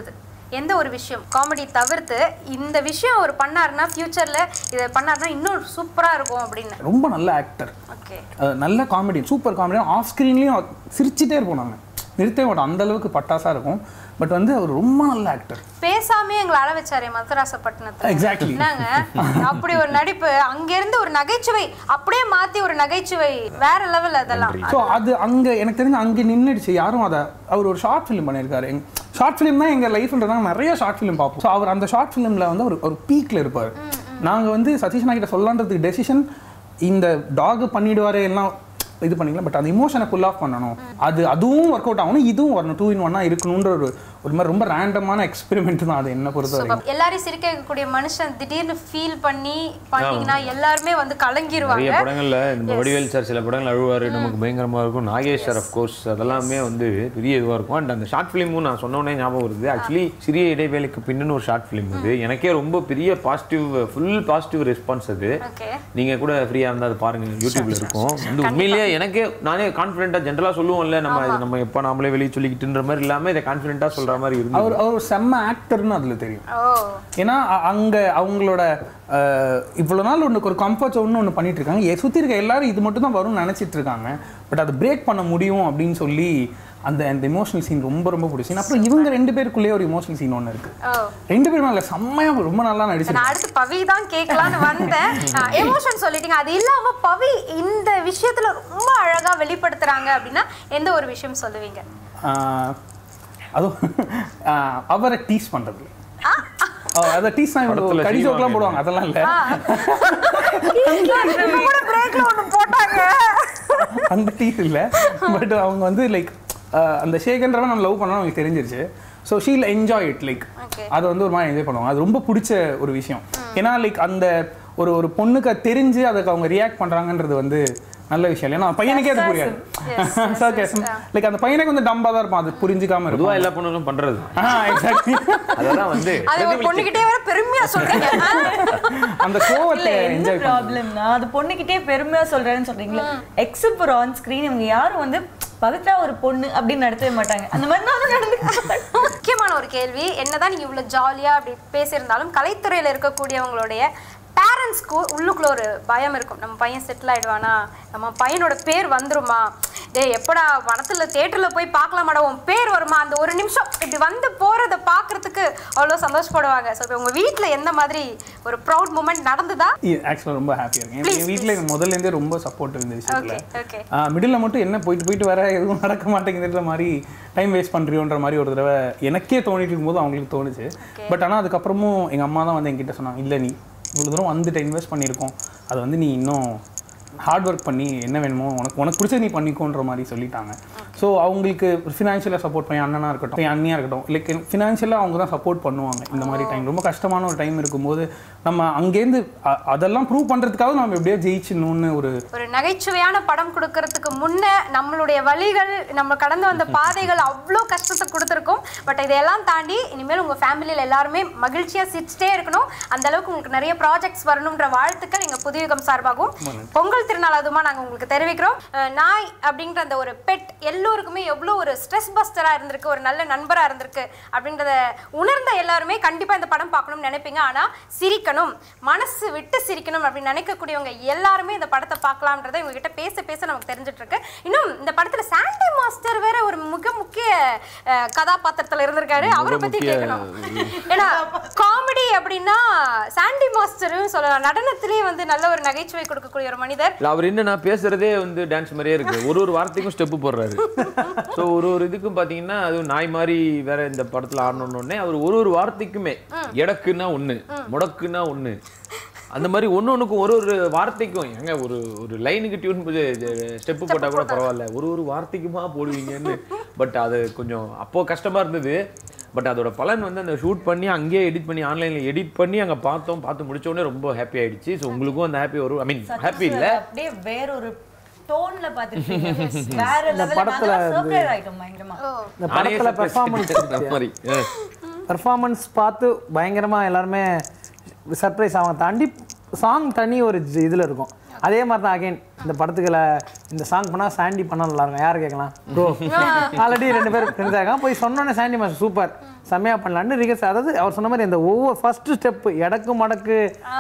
எந்த ஒரு விஷயம் காமெடி தவிர்த்து இந்த விஷயம் அவர் பண்ணாருன்னா ஃபியூச்சர்ல இதை பண்ணாருன்னா இன்னும் சூப்பரா இருக்கும் அப்படின்னு? ரொம்ப நல்ல ஆக்டர், ஓகே, நல்ல காமெடி, சூப்பர் காமெடி. ஆஃப் ஸ்க்ரீன்லேயும் சிரிச்சுட்டே இருப்போம் நாங்கள், நிறுத்தவே மாட்டோம், அந்த அளவுக்கு பட்டாசா இருக்கும். பட் வந்து அவர் ரொம்ப நல்ல ஆக்டர். பேசாமே எங்களை அழ வச்சாரே மதராசப்பட்டினத்துல. எக்ஸாக்ட்லி. என்னங்க அப்படி ஒரு நடிப்பு, அங்க இருந்து ஒரு நகைச்சுவை அப்படியே மாத்தி ஒரு நகைச்சுவை வேற லெவல் அதெல்லாம். ஸோ அது அங்க எனக்கு தெரிஞ்சு அங்கே நின்றுடுச்சு. யாரும் அதை அவர் ஒரு ஷார்ட் ஃபிலிம் பண்ணியிருக்காரு. ஷார்ட் ஃபிலிம் தான் எங்கள் லைஃப்ன்றதாங்க நிறைய ஷார்ட் ஃபிலிம் பார்ப்போம். ஸோ அவர் அந்த ஷார்ட் ஃபிலிமில் வந்து ஒரு ஒரு பீக்கில் இருப்பார். நாங்கள் வந்து சதீஷ்னா கிட்ட சொல்லலான்றதுக்கு டெசிஷன் இந்த டாக் பண்ணிடுவாரு எல்லாம் இது பண்ணிக்கலாம். பட் அந்த இமோஷனை ஃபுல் ஆஃப் பண்ணணும், அது அதுவும் ஒர்க் அவுட் ஆகணும், இதுவும் வரணும், டூ இன் ஒன்னா இருக்கணுன்ற ஒரு ஒரு மாதிரி ரொம்ப ரேண்டமான எக்ஸ்பெரிமெண்ட் தான் அது என்ன பொறுத்த வரைக்கும். எல்லாரும் சிரிக்க வைக்கக்கூடிய மனுஷன் திடீர்னு ஃபீல் பண்ணி பண்ணீங்கன்னா எல்லாருமே வந்து கலங்கிடுவாங்க. நிறைய படங்கள்ல நம்ம வடிவேல் சார் சில படங்கள் அழுவாரு, நமக்கு பயங்கரமா இருக்கும். நாகேஷ் சார் அஃப்கோர்ஸ் அதெல்லாமே வந்து பெரிய இதுவாக இருக்கும். அண்ட் அந்த ஷார்ட் ஃபிலிமும் நான் சொன்னோடனே ஞாபகம் வருது. ஆக்சுவலி சிறிய இடைவேளைக்கு பின்னு ஒரு ஷார்ட் ஃபிலிம் அது எனக்கே ரொம்ப பெரிய பாசிட்டிவ் ஃபுல் பாசிட்டிவ் ரெஸ்பான்ஸ் அது. நீங்க கூட ஃப்ரீயா இருந்தால் அது பாருங்க, யூடியூப்ல இருக்கும். வந்து உண்மையிலேயே எனக்கே நானே கான்ஃபிடென்ட்டா ஜென்ரலா சொல்லுவோம்ல, நம்ம இது நம்ம எப்போ நாமளே வெளியே சொல்லிக்கிட்டுன்ற மாதிரி இல்லாமல் இதை கான்ஃபிடென்ட்டா சொல்ற மாதிரி இருக்கு. அவர் அவர் செம்ம ஆக்டர்னு அதில் தெரியும். ஏன்னா அங்கே அவங்களோட இவ்வளோ நாள் ஒன்று ஒரு கம்ஃபர்ட் ஒன்று ஒன்று பண்ணிட்டு இருக்காங்க, சுற்றி இருக்க எல்லாரும் இது மட்டும் தான் வரும்னு நினச்சிட்டு இருக்காங்க. பட் அதை பிரேக் பண்ண முடியும் அப்படின்னு சொல்லி அந்த அந்த எமோஷனல் சீன் ரொம்ப ரொம்ப பிடிச்சி. அப்புறம் இவங்க ரெண்டு பேருக்குள்ளேயே ஒரு எமோஷனல் சீன் ஒன்று இருக்கு. ரெண்டு பேரும் நல்ல செம்மையா ரொம்ப நல்லா நடிச்சு. நான் அடுத்து பவி தான் கேட்கலான்னு வந்தேன். எமோஷன் சொல்லிட்டீங்க, அது இல்லாம பவி இந்த விஷயத்துல ரொம்ப அழகா வெளிப்படுத்துறாங்க அப்படின்னா எந்த ஒரு விஷயம் சொல்லுவீங்க? அதுவும் அவரை டீஸ் பண்றது. அத டீஸ் கடி ஜோக்லாம் போடுவாங்க, அதெல்லாம் இல்ல. அந்த டீஸ் இல்ல. பட் அவங்க வந்து லைக் அந்த ஷேகன்றவன் நம்ம லவ் பண்ணணும் அவங்களுக்கு தெரிஞ்சிருச்சு. So she'll enjoy it, like அதை வந்து ஒரு மாதிரி என்ஜாய் பண்ணுவாங்க. அது ரொம்ப பிடிச்ச ஒரு விஷயம். ஏன்னா லைக் அந்த ஒரு ஒரு பொண்ணுக்கு தெரிஞ்சு அதுக்கு அவங்க ரியாக்ட் பண்றாங்கன்றது வந்து நல்ல விஷயம். ஏன்னா பையனுக்கே அது புரியாது. லைக் அந்த பையனுக்கு வந்து டம்பா தான் இருப்பான், அது புரிஞ்சுக்காம இருக்கும். எல்லா பொண்ணுகளும் பண்றது. எக்ஸாக்ட்லி. அதெல்லாம் வந்து அது ஒரு பொண்ணுகிட்டே வர பெருமையா சொல்றீங்க. அந்த கோவத்தை என்ஜாய் பண்ண ப்ராப்ளம்னா அது பொண்ணுகிட்டே பெருமையா சொல்றேன்னு சொல்றீங்களா? எக்ஸப்ட் ஃபார் ஆன் ஸ்கிரீன் இவங்க யாரும் வந்து பவித்ரா ஒரு பொண்ணு அப்படின்னு நடத்தவே மாட்டாங்க. அந்த மாதிரி தான் நடந்து. முக்கியமான ஒரு கேள்வி, என்னதான் நீங்க இவ்வளவு ஜாலியா அப்படி பேசியிருந்தாலும் கலைத்துறையில இருக்கக்கூடியவங்களுடைய பேரண்ட்ஸ்க்கு உள்ளுக்குள்ள ஒரு பயம் இருக்கும். நம்ம பையன் செட்டில் ஆயிடுவானா, நம்ம பையனோட பேர் வந்துருமா, டே எப்படா படத்துல தியேட்டர்ல போய் பார்க்கலாமாடா உன் பேர் வருமா, அந்த ஒரு நிமிஷம் இப்படி வந்து போறதை பார்க்கறதுக்கு அவ்வளோ சந்தோஷப்படுவாங்க. ஸோ உங்க வீட்டில் எந்த மாதிரி ஒரு ப்ரௌட் மூமெண்ட் நடந்துதா? ஆக்சுவலாக ரொம்ப ஹாப்பியாக இருக்கேன். என் வீட்டில் முதல்ல இருந்தே ரொம்ப சப்போர்ட் இருந்த விஷயத்தில் மிடில் மட்டும் என்ன போயிட்டு போயிட்டு வர எதுவும் நடக்க மாட்டேங்குதுன்ற மாதிரி டைம் வேஸ்ட் பண்ணுறியோன்ற மாதிரி ஒரு தடவை எனக்கே தோணிட்டு இருக்கும்போது அவங்களுக்கு தோணுச்சு. பட் ஆனால் அதுக்கப்புறமும் எங்கள் அம்மா தான் வந்து என்கிட்ட சொன்னாங்க, இல்லை நீ இவ்வளோ தூரம் வந்துட்டு இன்வெஸ்ட் பண்ணியிருக்கோம், அது வந்து நீ இன்னும் ஹார்ட் ஒர்க் பண்ணி என்ன வேணுமோ உனக்கு உனக்கு பிடிச்சது நீ பண்ணிக்கோன்ற மாதிரி சொல்லிட்டாங்க. ஸோ அவங்களுக்கு ஃபினான்ஷியலாக சப்போர்ட் பண்ணி அண்ணனாக இருக்கட்டும் என் அண்ணியாக இருக்கட்டும், லைக் ஃபினான்ஷியலாக அவங்க தான் சப்போர்ட் பண்ணுவாங்க. இந்த மாதிரி டைம் ரொம்ப கஷ்டமான ஒரு டைம் இருக்கும்போது நம்ம அங்கேருந்து அதெல்லாம் ப்ரூவ் பண்ணுறதுக்காக நம்ம எப்படியோ ஜெயிச்சிடணும்னு ஒரு ஒரு நகைச்சுவையான படம் கொடுக்கறதுக்கு முன்னே நம்மளுடைய வழிகள் நம்ம கடந்து வந்த பாதைகள் அவ்வளோ கஷ்டத்தை கொடுத்துருக்கோம். பட் இதையெல்லாம் தாண்டி இனிமேல் உங்கள் ஃபேமிலியில் எல்லாருமே மகிழ்ச்சியாக சிரிச்சிட்டே இருக்கணும். அந்த அளவுக்கு உங்களுக்கு நிறைய ப்ராஜெக்ட்ஸ் வரணுன்ற வாழ்த்துக்கள் எங்கள் புதுயுகம் சார்பாகவும் பொங்கல் திருநாள் அதுமா நாங்கள் உங்களுக்கு தெரிவிக்கிறோம். நாய் அப்படின்ற அந்த ஒரு பெட் எல்லோருக்குமே எவ்வளோ ஒரு ஸ்ட்ரெஸ் பஸ்டராக இருந்திருக்கு, ஒரு நல்ல நண்பராக இருந்திருக்கு அப்படின்றத உணர்ந்த எல்லாருமே கண்டிப்பாக இந்த படம் பார்க்கணும்னு நினைப்பீங்க. ஆனால் சிரிக்கணும், மனசு விட்டு சிரிக்கணும் அப்படின்னு நினைக்கக்கூடியவங்க எல்லாருமே இந்த படத்தை பார்க்கலாம்ன்றதை உங்ககிட்ட பேச பேச நமக்கு தெரிஞ்சிட்டு இருக்கு. இன்னும் இந்த படத்தில் சாண்டி மாஸ்டர் வேற ஒரு மிக முக்கிய கதாபாத்திரத்தில் இருந்திருக்காரு, அவரை பற்றி கேட்கணும். ஏன்னா காமெடி அப்படின்னா சாண்டி மாஸ்டரும் சொல்லலாம், நடனத்திலேயே வந்து நல்ல ஒரு நகைச்சுவை கொடுக்கக்கூடிய ஒரு மனிதர். அவர் என்ன நான் பேசுறதே வந்து டான்ஸ் மாதிரியே இருக்கு, ஒரு ஒரு வார்த்தைக்கும் ஸ்டெப்பு போடுறாரு. ஸோ ஒரு ஒரு இதுக்கும் பார்த்தீங்கன்னா அது நாய் மாதிரி வேற இந்த படத்தில் ஆடணுன்னே அவர் ஒரு ஒரு வார்த்தைக்குமே எடக்குன்னா ஒன்று, முடக்குன்னா ஒன்று, அந்த மாதிரி ஒன்று ஒன்றுக்கும் ஒரு ஒரு வார்த்தைக்கும் எங்க ஒரு ஒரு லைனுக்கு டியூன் ஸ்டெப்பு போட்டால் கூட பரவாயில்ல, ஒரு ஒரு வார்த்தைக்குமா போடுவீங்கன்னு. பட் அது கொஞ்சம் அப்போது கஷ்டமாக இருந்தது. பட் அதோட பலன் வந்து அந்த ஷூட் பண்ணி அங்கேயே எடிட் பண்ணி ஆன்லைனில் எடிட் பண்ணி அங்கே பார்த்தோம், பார்த்து முடிச்ச உடனே ரொம்ப ஹாப்பி ஆயிடுச்சு. ஸோ உங்களுக்கும் அந்த ஹாப்பி வரும். ஐ மீன் ஹாப்பி இல்லை, அப்படியே வேற ஒரு டோன்ல பாத்துட்டீங்க, வேற லெவல்ல நாங்க சர்ப்ரைஸ் ஆயிட்டோம் பயங்கரமா. இந்த படத்துல பெர்ஃபார்மன்ஸ் மாதிரி பெர்ஃபார்மன்ஸ் பார்த்து பயங்கரமா எல்லாருமே சர்ப்ரைஸ் ஆவாங்க. தாண்டி சாங் தனி ஒரு இதில் இருக்கும். அதே மாதிரி தான் அகைன் இந்த படத்துக்குள்ள இந்த சாங் பண்ணால் சாண்டி பண்ணால் நல்லா இருக்கும், யாரை கேட்கலாம் ப்ரோ ஆல்ரெடி ரெண்டு பேர் ஃப்ரெண்ட்ஸ் ஆகாம போய் சொன்னோன்னே சாண்டி மாஸ்டர் சூப்பர் செம்மையாக பண்ணலான்னு ரிகர்ஸ். அதாவது அவர் சொன்ன மாதிரி இந்த ஒவ்வொரு ஃபஸ்ட்டு ஸ்டெப்பு எடக்கு மடக்கு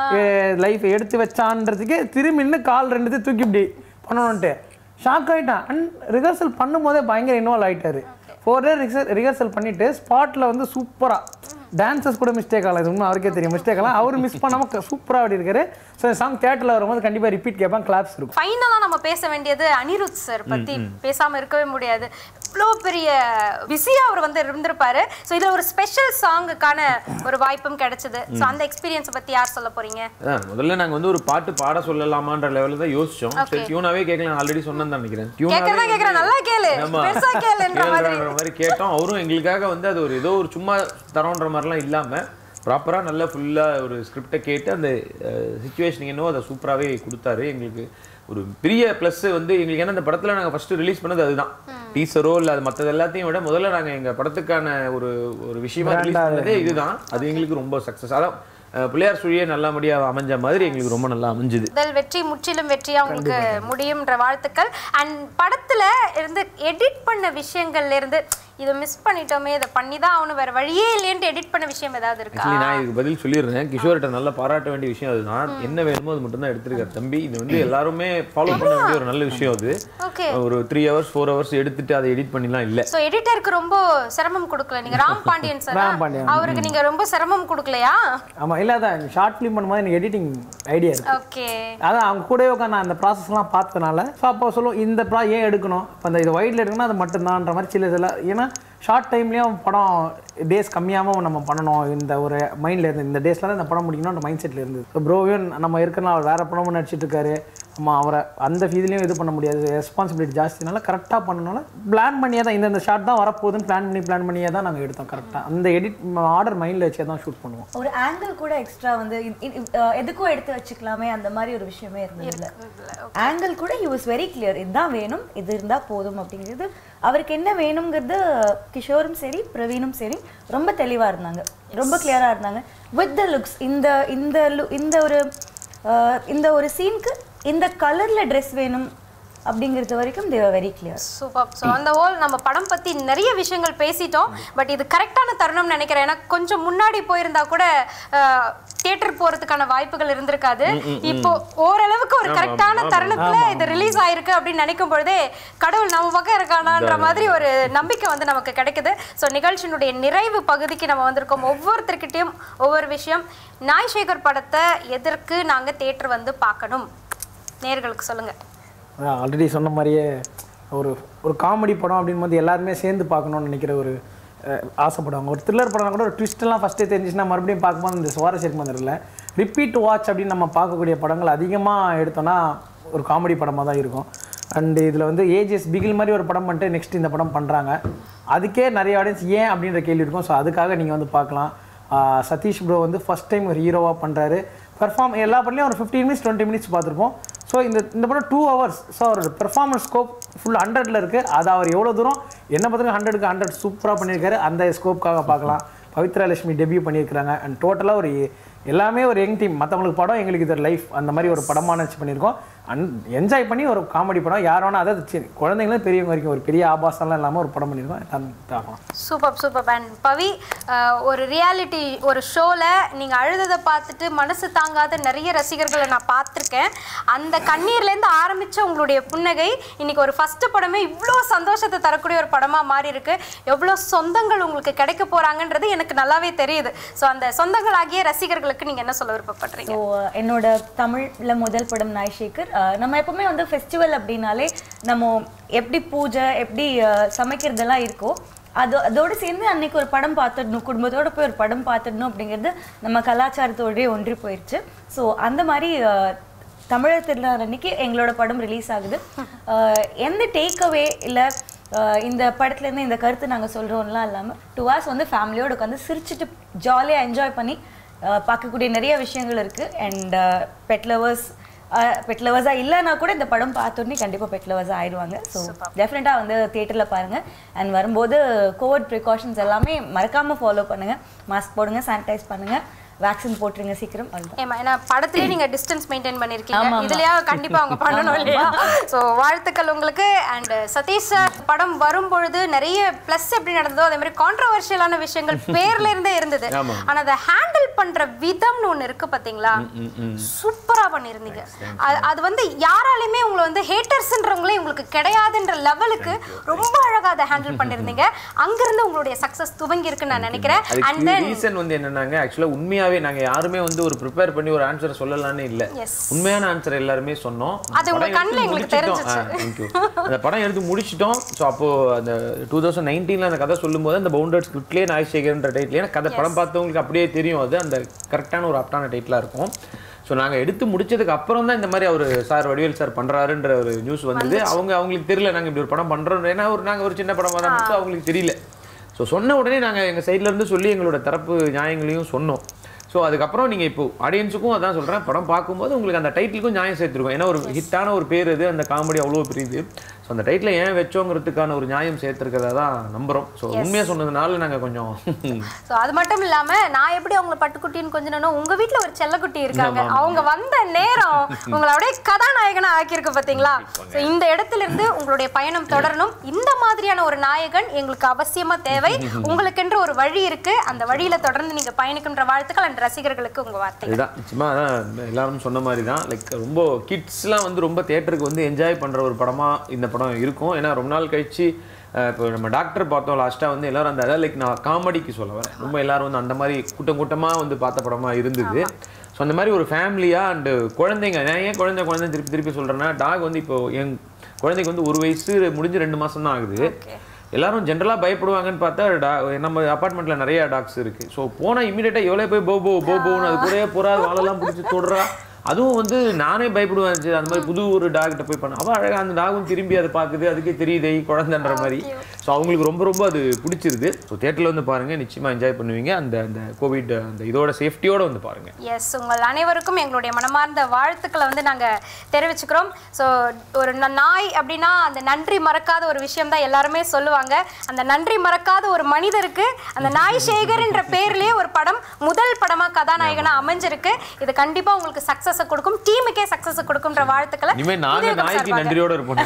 லைஃப் எடுத்து வச்சான்றதுக்கே திரும்பி இன்னும் கால் ரெண்டுத்தையும் தூக்கி இப்படி பண்ணணுன்ட்டு ஷாக் ஆகிட்டான். அண்ட் ரிஹர்சல் பண்ணும்போதே பயங்கர இன்வால்வ் ஆகிட்டாரு. ஃபோர் டே ரிஹர்சல் ரிஹர்சல் பண்ணிவிட்டு ஸ்பாட்டில் வந்து சூப்பராக டான்சர்ஸ் கூட மிஸ்டேக் ஆகலாம், இது இன்னும் அவருக்கே தெரியும் மிஸ்டேக் ஆகலாம், அவர் மிஸ் பண்ணாமல் சூப்பராக அப்படி இருக்காரு. ஸோ இந்த சாங் தியேட்டரில் வரும்போது கண்டிப்பாக ரிப்பீட் கேட்பாங்க, கிளாப்ஸ் இருக்கும். ஃபைனலாக நம்ம பேச வேண்டியது அனிருத் சார் பற்றி பேசாமல் இருக்கவே முடியாது. இவ்வளோ பெரிய பிஸியாக அவர் வந்து இருந்திருப்பாரு. ஸோ இதில் ஒரு ஸ்பெஷல் சாங்குக்கான ஒரு வாய்ப்பும் கிடைச்சது. ஸோ அந்த எக்ஸ்பீரியன்ஸை பற்றி யார் சொல்ல போறீங்க? முதல்ல நாங்கள் வந்து ஒரு பாட்டு பாட சொல்லலாமான்ற லெவலில் தான் யோசிச்சோம். சரி டியூனாவே கேட்கலாம், ஆல்ரெடி சொன்னேன்னு நினைக்கிறேன். கேட்கறதா கேட்குறேன், நல்லா கேளு, பெருசா கேளுன்ற மாதிரி கேட்டோம். அவரும் எங்களுக்காக வந்து அது ஒரு ஏதோ ஒரு சும்மா தரோன்ற மாதிரிலாம் இல்லாமல் ப்ராப்பராக நல்லா ஃபுல்லாக ஒரு ஸ்கிரிப்டை கேட்டு அந்த சிச்சுவேஷன் என்னவோ அதை சூப்பராகவே கொடுத்தாரு. எங்களுக்கு ஒரு பெரிய ப்ளஸ் வந்து எங்களுக்கு ஏன்னா அந்த படத்தில் நாங்கள் ஃபஸ்ட்டு ரிலீஸ் பண்ணது அதுதான். டீசரோ இல்லை அது மற்றது எல்லாத்தையும் விட முதல்ல நாங்கள் எங்கள் படத்துக்கான ஒரு ஒரு விஷயமா ரிலீஸ் பண்ணதே இதுதான். அது எங்களுக்கு ரொம்ப சக்ஸஸ். அதான் பிள்ளையார் சுழியே நல்லபடியாக அமைஞ்ச மாதிரி எங்களுக்கு ரொம்ப நல்லா அமைஞ்சுது. முதல் வெற்றி முற்றிலும் வெற்றியா உங்களுக்கு முடியும்ன்ற வாழ்த்துக்கள். அண்ட் படத்துல இருந்து எடிட் பண்ண விஷயங்கள்ல இருந்து இதை மிஸ் பண்ணிட்டோமே, இதை பண்ணி தான் அவனு வேற வழியே இல்லையன்ட்டு எடிட் பண்ண விஷயம் ஏதாவது இருக்கா? நான் இதுக்கு பதில் சொல்லிடுறேன். கிஷோர்கிட்ட நல்லா பாராட்ட வேண்டிய விஷயம் அதுதான். என்ன வேணுமோ அது மட்டும் தான் எடுத்திருக்காரு தம்பி. இது வந்து எல்லாருமே ஃபாலோ பண்ண வேண்டிய ஒரு நல்ல விஷயம். அது ஒரு த்ரீ ஹவர்ஸ் ஃபோர் ஹவர்ஸ் எடுத்துட்டு அதை எடிட் பண்ணிலாம் இல்லை. ஸோ எடிட்டருக்கு ரொம்ப சிரமம் கொடுக்கல நீங்க? ராம் பாண்டியன் சார் அவருக்கு நீங்க ரொம்ப சிரமம் கொடுக்கலையா? ஆமா இல்ல, அதான் ஷார்ட் ஃபிலிம் பண்ணும்போது எனக்கு எடிட்டிங் ஐடியா இருக்கு. ஓகே, அதான் அவங்க கூடவே உட்காந்து அந்த ப்ராசஸ்லாம் பார்த்தனால ஸோ அப்போ சொல்லுவோம் இந்த ப்ரா ஏன் எடுக்கணும், இப்போ அந்த இது வைடில் எடுக்கணும் அது மட்டும்தான்ற மாதிரி சில இதெல்லாம். ஏன்னா ஷார்ட் டைம்லேயும் படம் டேஸ் கம்மியாகவும் நம்ம பண்ணணும், இந்த ஒரு மைண்டில் இருந்து இந்த டேஸில் தான் இந்த படம் முடிக்கணும்ன்ற மைண்ட் செட்டில் இருந்தது. ஸோ ப்ரோவையும் நம்ம இருக்கிறனா அவர் வேறு படமும் நடிச்சிட்டு இருக்காரு. நம்ம அவரை அந்த ஃபீல்ட்லேயும் இது பண்ண முடியாது, ரெஸ்பான்சிபிலிட்டி ஜாஸ்தினால கரெக்டாக பண்ணனால பிளான் பண்ணியே தான் இந்த இந்த ஷார்ட் தான் வரப்போகுதுன்னு பிளான் பண்ணி பிளான் பண்ணியே தான் நாங்கள் எடுத்தோம். கரெக்டாக அந்த எடிட் ஆர்டர் மைண்டில் வச்சே தான் ஷூட் பண்ணுவோம். ஒரு ஆங்கிள் கூட எக்ஸ்ட்ரா வந்து எதுக்கும் எடுத்து வச்சுக்கலாமே அந்த மாதிரி ஒரு விஷயமே இருந்ததில்லை. ஆங்கிள் கூட ஹி வாஸ் வெரி கிளியர், இதுதான் வேணும், இது இருந்தால் போதும் அப்படிங்கிறது. அவருக்கு என்ன வேணுங்கிறது கிஷோரும் சரி பிரவீனும் சரி ரொம்ப தெளிவாக இருந்தாங்க, ரொம்ப கிளியராக இருந்தாங்க. வித் த லுக்ஸ் இந்த இந்த இந்த ஒரு இந்த ஒரு சீனுக்கு இந்த கலரில் ட்ரெஸ் வேணும் அப்படிங்கிறது வரைக்கும் they were very clear. Super. So அந்த ஹோல் நம்ம படம் பற்றி நிறைய விஷயங்கள் பேசிட்டோம். பட் இது கரெக்டான தருணம் நினைக்கிறேன். ஏன்னா கொஞ்சம் முன்னாடி போயிருந்தா கூட தியேட்டர் போகிறதுக்கான வாய்ப்புகள் இருந்திருக்காது. இப்போ ஓரளவுக்கு ஒரு கரெக்டான தருணத்தில் இது ரிலீஸ் ஆயிருக்கு அப்படின்னு நினைக்கும் பொழுதே கடவுள் நம்ம பக்கம் இருக்கானான்ற மாதிரி ஒரு நம்பிக்கை வந்து நமக்கு கிடைக்குது. ஸோ நிகழ்ச்சியினுடைய நிறைவு பகுதிக்கு நம்ம வந்திருக்கோம். ஒவ்வொருத்தர்கிட்டையும் ஒவ்வொரு விஷயம். நாய்சேகர் படத்தை எதற்கு நாங்கள் தியேட்டர் வந்து பார்க்கணும் நேயர்களுக்கு சொல்லுங்கள். ஆல்ரெடி சொன்ன மாதிரியே ஒரு ஒரு காமெடி படம் அப்படின்னு போது எல்லாருமே சேர்ந்து பார்க்கணும்னு நினைக்கிற ஒரு ஆசைப்படுவாங்க. ஒரு த்ரில்லர் படம் கூட ஒரு ட்விஸ்ட்டெல்லாம் ஃபஸ்ட்டே தெரிஞ்சிச்சுன்னா மறுபடியும் பார்க்கும்போது இந்த சுவாரஸ்யம் வந்துடல. ரிப்பீட் வாட்ச் அப்படின்னு நம்ம பார்க்கக்கூடிய படங்கள் அதிகமாக எடுத்தோன்னா ஒரு காமெடி படமாக தான் இருக்கும். அண்டு இதில் வந்து ஏஜிஎஸ் பிகில் மாதிரி ஒரு படம் பண்ணிட்டு நெக்ஸ்ட் இந்த படம் பண்ணுறாங்க. அதுக்கே நிறைய ஆடியன்ஸ் ஏன் அப்படின்ற கேள்வி இருக்கும். ஸோ அதுக்காக நீங்கள் வந்து பார்க்கலாம். சதீஷ் ப்ரோ வந்து ஃபஸ்ட் டைம் ஒரு ஹீரோவாக பண்ணுறாரு. பெர்ஃபார்ம் எல்லா படத்துலையும் ஒரு ஃபிஃப்டீன் மினிட்ஸ் டுவெண்ட்டி மினிட்ஸ் பார்த்துருப்போம். ஸோ இந்த இந்த படம் டூ ஹவர்ஸ். ஸோ அவரோட பெர்ஃபார்மன்ஸ் ஸ்கோப் ஃபுல் ஹண்ட்ரட்ல இருக்குது. அது அவர் எவ்வளோ தூரம் என்ன பார்த்துங்க ஹண்ட்ரடுக்கு ஹண்ட்ரட் சூப்பராக பண்ணியிருக்காரு. அந்த ஸ்கோப்புக்காக பார்க்கலாம். பவித்ரா லட்சுமி டெபியூ பண்ணியிருக்கிறாங்க. அண்ட் டோட்டலாக ஒரு எல்லாமே ஒரு யங் டீம். மற்றவங்களுக்கு படம் எங்களுக்கு இது லைஃப் அந்த மாதிரி ஒரு படமாக நினச்சி பண்ணியிருக்கோம். அண்ட் என்ஜாய் பண்ணி ஒரு காமெடி படம் யார் வேணா அதாவது சரி குழந்தைங்களும் பெரியவங்க வரைக்கும் ஒரு பெரிய ஆபாசம்லாம் இல்லாமல் ஒரு படம் பண்ணியிருக்கோம். பார்க்கலாம். Super super. அண்ட் பவி, ஒரு ரியாலிட்டி ஒரு ஷோவில் நீங்கள் அழுததை பார்த்துட்டு மனசு தாங்காத நிறைய ரசிகர்களை நான் பார்த்துருக்கேன். அந்த கண்ணீர்லேருந்து ஆரம்பித்த உங்களுடைய புன்னகை இன்னைக்கு ஒரு ஃபஸ்ட்டு படமே இவ்வளோ சந்தோஷத்தை தரக்கூடிய ஒரு படமாக மாறி இருக்கு. எவ்வளோ சொந்தங்கள் உங்களுக்கு கிடைக்க போகிறாங்கன்றது எனக்கு நல்லாவே தெரியுது. ஸோ அந்த சொந்தங்களாகிய ரசிகர்களுக்கு நீங்கள் என்ன சொல்ல விருப்பப்படுறீங்க? ஸோ என்னோட தமிழில் முதல் படம் நாய்சேகர். நம்ம எப்பவுமே வந்து ஃபெஸ்டிவல் அப்படின்னாலே நம்ம எப்படி பூஜை எப்படி சமைக்கிறதெல்லாம் இருக்கோ அது அதோடு சேர்ந்து அன்னைக்கு ஒரு படம் பார்த்துடணும், குடும்பத்தோடு போய் ஒரு படம் பார்த்துடணும் அப்படிங்கிறது நம்ம கலாச்சாரத்தோடய ஒன்றி போயிடுச்சு. ஸோ அந்த மாதிரி தமிழர் திருநாள் அன்னைக்கு எங்களோட படம் ரிலீஸ் ஆகுது. எந்த டேக்அவே இல்லை இந்த படத்துலேருந்து இந்த கருத்து நாங்கள் சொல்கிறோம்லாம் இல்லாமல் டூ ஹவர்ஸ் வந்து ஃபேமிலியோடு உட்காந்து சிரிச்சுட்டு ஜாலியாக என்ஜாய் பண்ணி பார்க்கக்கூடிய நிறைய விஷயங்கள் இருக்குது. அண்ட் பெட் லவர்ஸ் பெட் லவர்ஸாக இல்லைன்னா கூட இந்த படம் பார்த்தோன்னே கண்டிப்பாக பெட் லவர்ஸாக ஆயிடுவாங்க. ஸோ டெஃபினட்டாக வந்து தியேட்டரில் பாருங்கள். அண்ட் வரும்போது கோவிட் ப்ரிகாஷன்ஸ் எல்லாமே மறக்காமல் ஃபாலோ பண்ணுங்கள். மாஸ்க் போடுங்க, சானிடைஸ் பண்ணுங்கள். வேக்சின் போட்டுருங்க சீக்கிரம் அவ்வளவுதான். ஏமா ஏன்னா படத்திலே நீங்க டிஸ்டன்ஸ் மெயின்டைன் பண்ணிருக்கீங்க, இதுலயா கண்டிப்பா அவங்க பண்ணணும் இல்லையா? சோ வாழ்த்துக்கள் உங்களுக்கு. அண்ட் சதீஷ் சார் படம் வரும்பொழுது நிறைய பிளஸ் எப்படி நடந்ததோ அதே மாதிரி கான்ட்ரோவர்ஷியலான விஷயங்கள் பேர்ல இருந்தே இருந்தது. ஆனா அதை ஹேண்டில் பண்ற விதம்னு ஒண்ணு இருக்கு பாத்தீங்களா, சூப்பரா பண்ணிருந்தீங்க. அது வந்து யாராலையுமே உங்களை வந்து ஹேட்டர்ஸ்ன்றவங்களே உங்களுக்கு கிடையாதுன்ற லெவலுக்கு ரொம்ப அழகா அதை ஹேண்டில் பண்ணிருந்தீங்க. அங்கிருந்து உங்களுடைய சக்சஸ் துவங்கி இருக்குன்னு நான் நினைக்கிறேன். அண்ட் தென் ரீசன் வந்து என்னன்னாங்க, ஆக்சுவலா உண்மையாவே நாங்க யாருமே வந்து ஒரு ப்ரிப்பேர் பண்ணி ஒரு ஆன்சர் சொல்லலாம்னு இல்ல, உண்மையான ஆன்சர் எல்லாருமே சொன்னோம். அது உங்க கண்ணுல எங்களுக்கு தெரிஞ்சிச்சு. Thank you. அந்த படம் எடுத்து முடிச்சிட்டோம். சோ அப்போ அந்த twenty nineteen ல அந்த கதை சொல்லும்போது அந்த பவுண்டட் ஸ்கிரிப்ட்லயே நாய்சேகர்ன்ற டைட்டில், ஏன்னா கதை படம் பார்த்தவங்களுக்கு அப்படியே தெரியும், அது அந்த கரெக்டான ஒரு ஆப்டான டைட்டிலா இருக்கும். ஸோ நாங்கள் எடுத்து முடிச்சதுக்கு அப்புறம் தான் இந்த மாதிரி அவர் சார் வடிவேல் சார் பண்ணுறாருன்ற ஒரு நியூஸ் வந்தது. அவங்க அவங்களுக்கு தெரியல நாங்கள் இப்படி ஒரு படம் பண்ணுறோம், ஏன்னா ஒரு நாங்கள் ஒரு சின்ன படமாக தான் முடிச்சோம், அவங்களுக்கு தெரியல. ஸோ சொன்ன உடனே நாங்கள் எங்கள் சைட்லேருந்து சொல்லி எங்களோட தரப்பு நியாயங்களையும் சொன்னோம். ஸோ அதுக்கப்புறம் நீங்கள் இப்போ ஆடியன்ஸுக்கும் அதான் சொல்கிறேன், படம் பார்க்கும்போது உங்களுக்கு அந்த டைட்டிலுக்கும் நியாயம் சேர்த்துருக்கும். ஏன்னா ஒரு ஹிட்டான ஒரு பேர் இது, அந்த காமெடி அவ்வளோ பெரியது. ஸோ அந்த டைட்டில் ஏன் வச்சோங்கிறதுக்கான ஒரு நியாயம் சேர்த்துருக்கிறதா தான் நம்புகிறோம். ஸோ உண்மையாக சொன்னதுனால நாங்கள் கொஞ்சம் ஸோ அது மட்டும் இல்லாமல் நான் எப்படி அவங்களை பட்டுக்குட்டின்னு கொஞ்சம் உங்கள் வீட்டில் ஒரு செல்லக்குட்டி இருக்காங்க, அவங்க வந்த நேரம் உங்களை அப்படியே கதாநாயகனாக ஆக்கியிருக்கு பார்த்தீங்களா? ஸோ இந்த இடத்துல இருந்து உங்களுடைய பயணம் தொடரணும். இந்த மாதிரியான ஒரு நாயகன் எங்களுக்கு அவசியமாக தேவை. உங்களுக்கென்று ஒரு வழி இருக்குது, அந்த வழியில் தொடர்ந்து நீங்கள் பயணிக்கின்ற வாழ்த்துக்கள் அண்ட் ரசிகர்களுக்கு உங்கள் வார்த்தை. இதுதான் நிச்சயமாக எல்லாரும் சொன்ன மாதிரி தான். லைக் ரொம்ப கிட்ஸ்லாம் வந்து ரொம்ப தியேட்டருக்கு வந்து என்ஜாய் பண்ணுற ஒரு படமாக இந்த படம் இருக்கும். ஏன்னா ரொம்ப நாள் கழிச்சு இப்போ நம்ம டாக்டர் பார்த்தோம் லாஸ்ட்டாக வந்து எல்லாரும் அந்த அதாவது லைக் நான் காமெடிக்கு சொல்ல வரேன், ரொம்ப எல்லாரும் வந்து அந்த மாதிரி கூட்டம் கூட்டமாக வந்து பார்த்த படமாக இருந்தது. ஸோ அந்த மாதிரி ஒரு ஃபேமிலியாக அண்டு குழந்தைங்க, நான் ஏன் குழந்தை குழந்தை திருப்பி திருப்பி சொல்கிறேன்னா, டாக் வந்து இப்போ என் குழந்தைக்கு வந்து ஒரு வயசு முடிஞ்சு ரெண்டு மாதம் தான் ஆகுது. எல்லாரும் ஜென்ரலாக பயப்படுவாங்கன்னு பார்த்தா டா நம்ம அப்பார்ட்மெண்ட்டில் நிறைய டாக்ஸ் இருக்குது. ஸோ போனால் இமீடியட்டாக எவ்வளோ போய் போ போ போ போன்னு அது கூட புறா வாழெல்லாம் பிடிச்சி தொடுறா. அதுவும் வந்து நானே பயப்படுவேன், அந்த மாதிரி புது ஒரு டாக்கிட்ட போய் பண்ண அவள் அழகாக அந்த டாகும் திரும்பி அதை பார்க்குது, அதுக்கே தெரியுது குழந்தைன்ற மாதிரி. ஸோ அவங்களுக்கு ரொம்ப ரொம்ப அது பிடிச்சிருது. ஸோ தியேட்டரில் வந்து பாருங்கள், நிச்சயமாக என்ஜாய் பண்ணுவீங்க. அந்த அந்த கோவிட் அந்த இதோட சேஃப்டியோடு வந்து பாருங்கள். எஸ், உங்கள் அனைவருக்கும் எங்களுடைய மனமார்ந்த வாழ்த்துக்களை வந்து நாங்கள் தெரிவிச்சுக்கிறோம். ஸோ ஒரு நாய் அப்படின்னா அந்த நன்றி மறக்காத ஒரு விஷயம் தான் எல்லாருமே சொல்லுவாங்க. அந்த நன்றி மறக்காத ஒரு மனிதருக்கு அந்த நாய் சேகர்ன்ற பேர்லேயே ஒரு படம் முதல் படமாக கதாநாயகனாக அமைஞ்சிருக்கு. இது கண்டிப்பாக உங்களுக்கு சக்ஸஸ் கொடுக்கும், டீமுக்கே சக்சஸ் கொடுக்கும்ன்ற வாழ்த்துக்களை நன்றியோட இருப்போம்.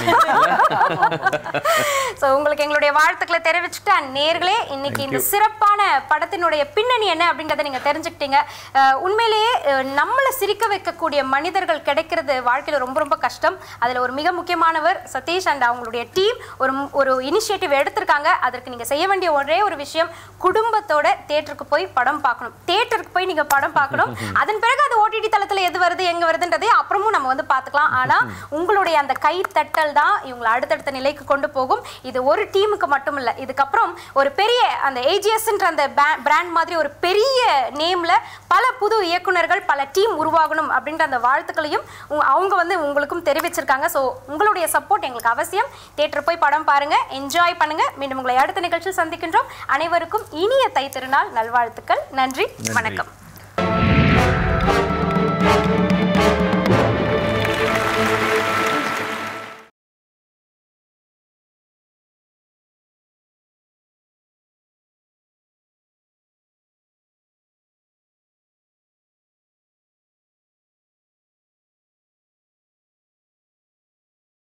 சோ உங்களுக்கு எங்களுடைய வாழ்த்துக்களை தெரிவிச்சுட்டு நேர்களே, இன்னைக்கு இந்த சிறப்பான படத்தினுடைய பின்னணி என்ன அப்படின்றத நீங்க தெரிஞ்சுக்கிட்டீங்க. உண்மையிலேயே நம்மளை சிரிக்க வைக்கக்கூடிய மனிதர்கள் கிடைக்கிறது வாழ்க்கையில ரொம்ப ரொம்ப கஷ்டம். அதுல ஒரு மிக முக்கியமானவர் சதீஷ் அண்ட் அவங்களுடைய டீம் ஒரு ஒரு இனிஷியேட்டிவ் எடுத்திருக்காங்க. அதற்கு நீங்க செய்ய வேண்டிய ஒரே ஒரு விஷயம், குடும்பத்தோட தியேட்டருக்கு போய் படம் பார்க்கணும். தியேட்டருக்கு போய் நீங்க படம் பார்க்கணும். அதன் பிறகு அது ஓடிடி தளத்துல எது வருது எங்க வருதுன்றதே அப்புறமும் நம்ம வந்து பார்த்துக்கலாம். ஆனா உங்களுடைய அந்த கை தட்டல் தான் இவங்களை அடுத்தடுத்த நிலைக்கு கொண்டு போகும். இது ஒரு டீமுக்கு மட்டும் இல்ல, இதுக்கப்புறம் ஒரு பெரிய அந்த ஏஜிஎஸ்ன்ற அந்த பிராண்ட் மாதிரி ஒரு பெரிய நேம்ல பல புது இயக்குனர்கள் பல டீம் உருவாகணும் அப்படின்ற அந்த வாழ்த்துக்களையும் அவங்க வந்து உங்களுக்கும் தெரிவிச்சிருக்காங்க. ஸோ உங்களுடைய சப்போர்ட் எங்களுக்கு அவசியம். தியேட்டர் போய் படம் பாருங்க, என்ஜாய் பண்ணுங்க. மீண்டும் உங்களை அடுத்த நிகழ்ச்சியில் சந்திக்கின்றோம். அனைவருக்கும் இனிய தை திருநாள் நல்வாழ்த்துக்கள். நன்றி, வணக்கம்.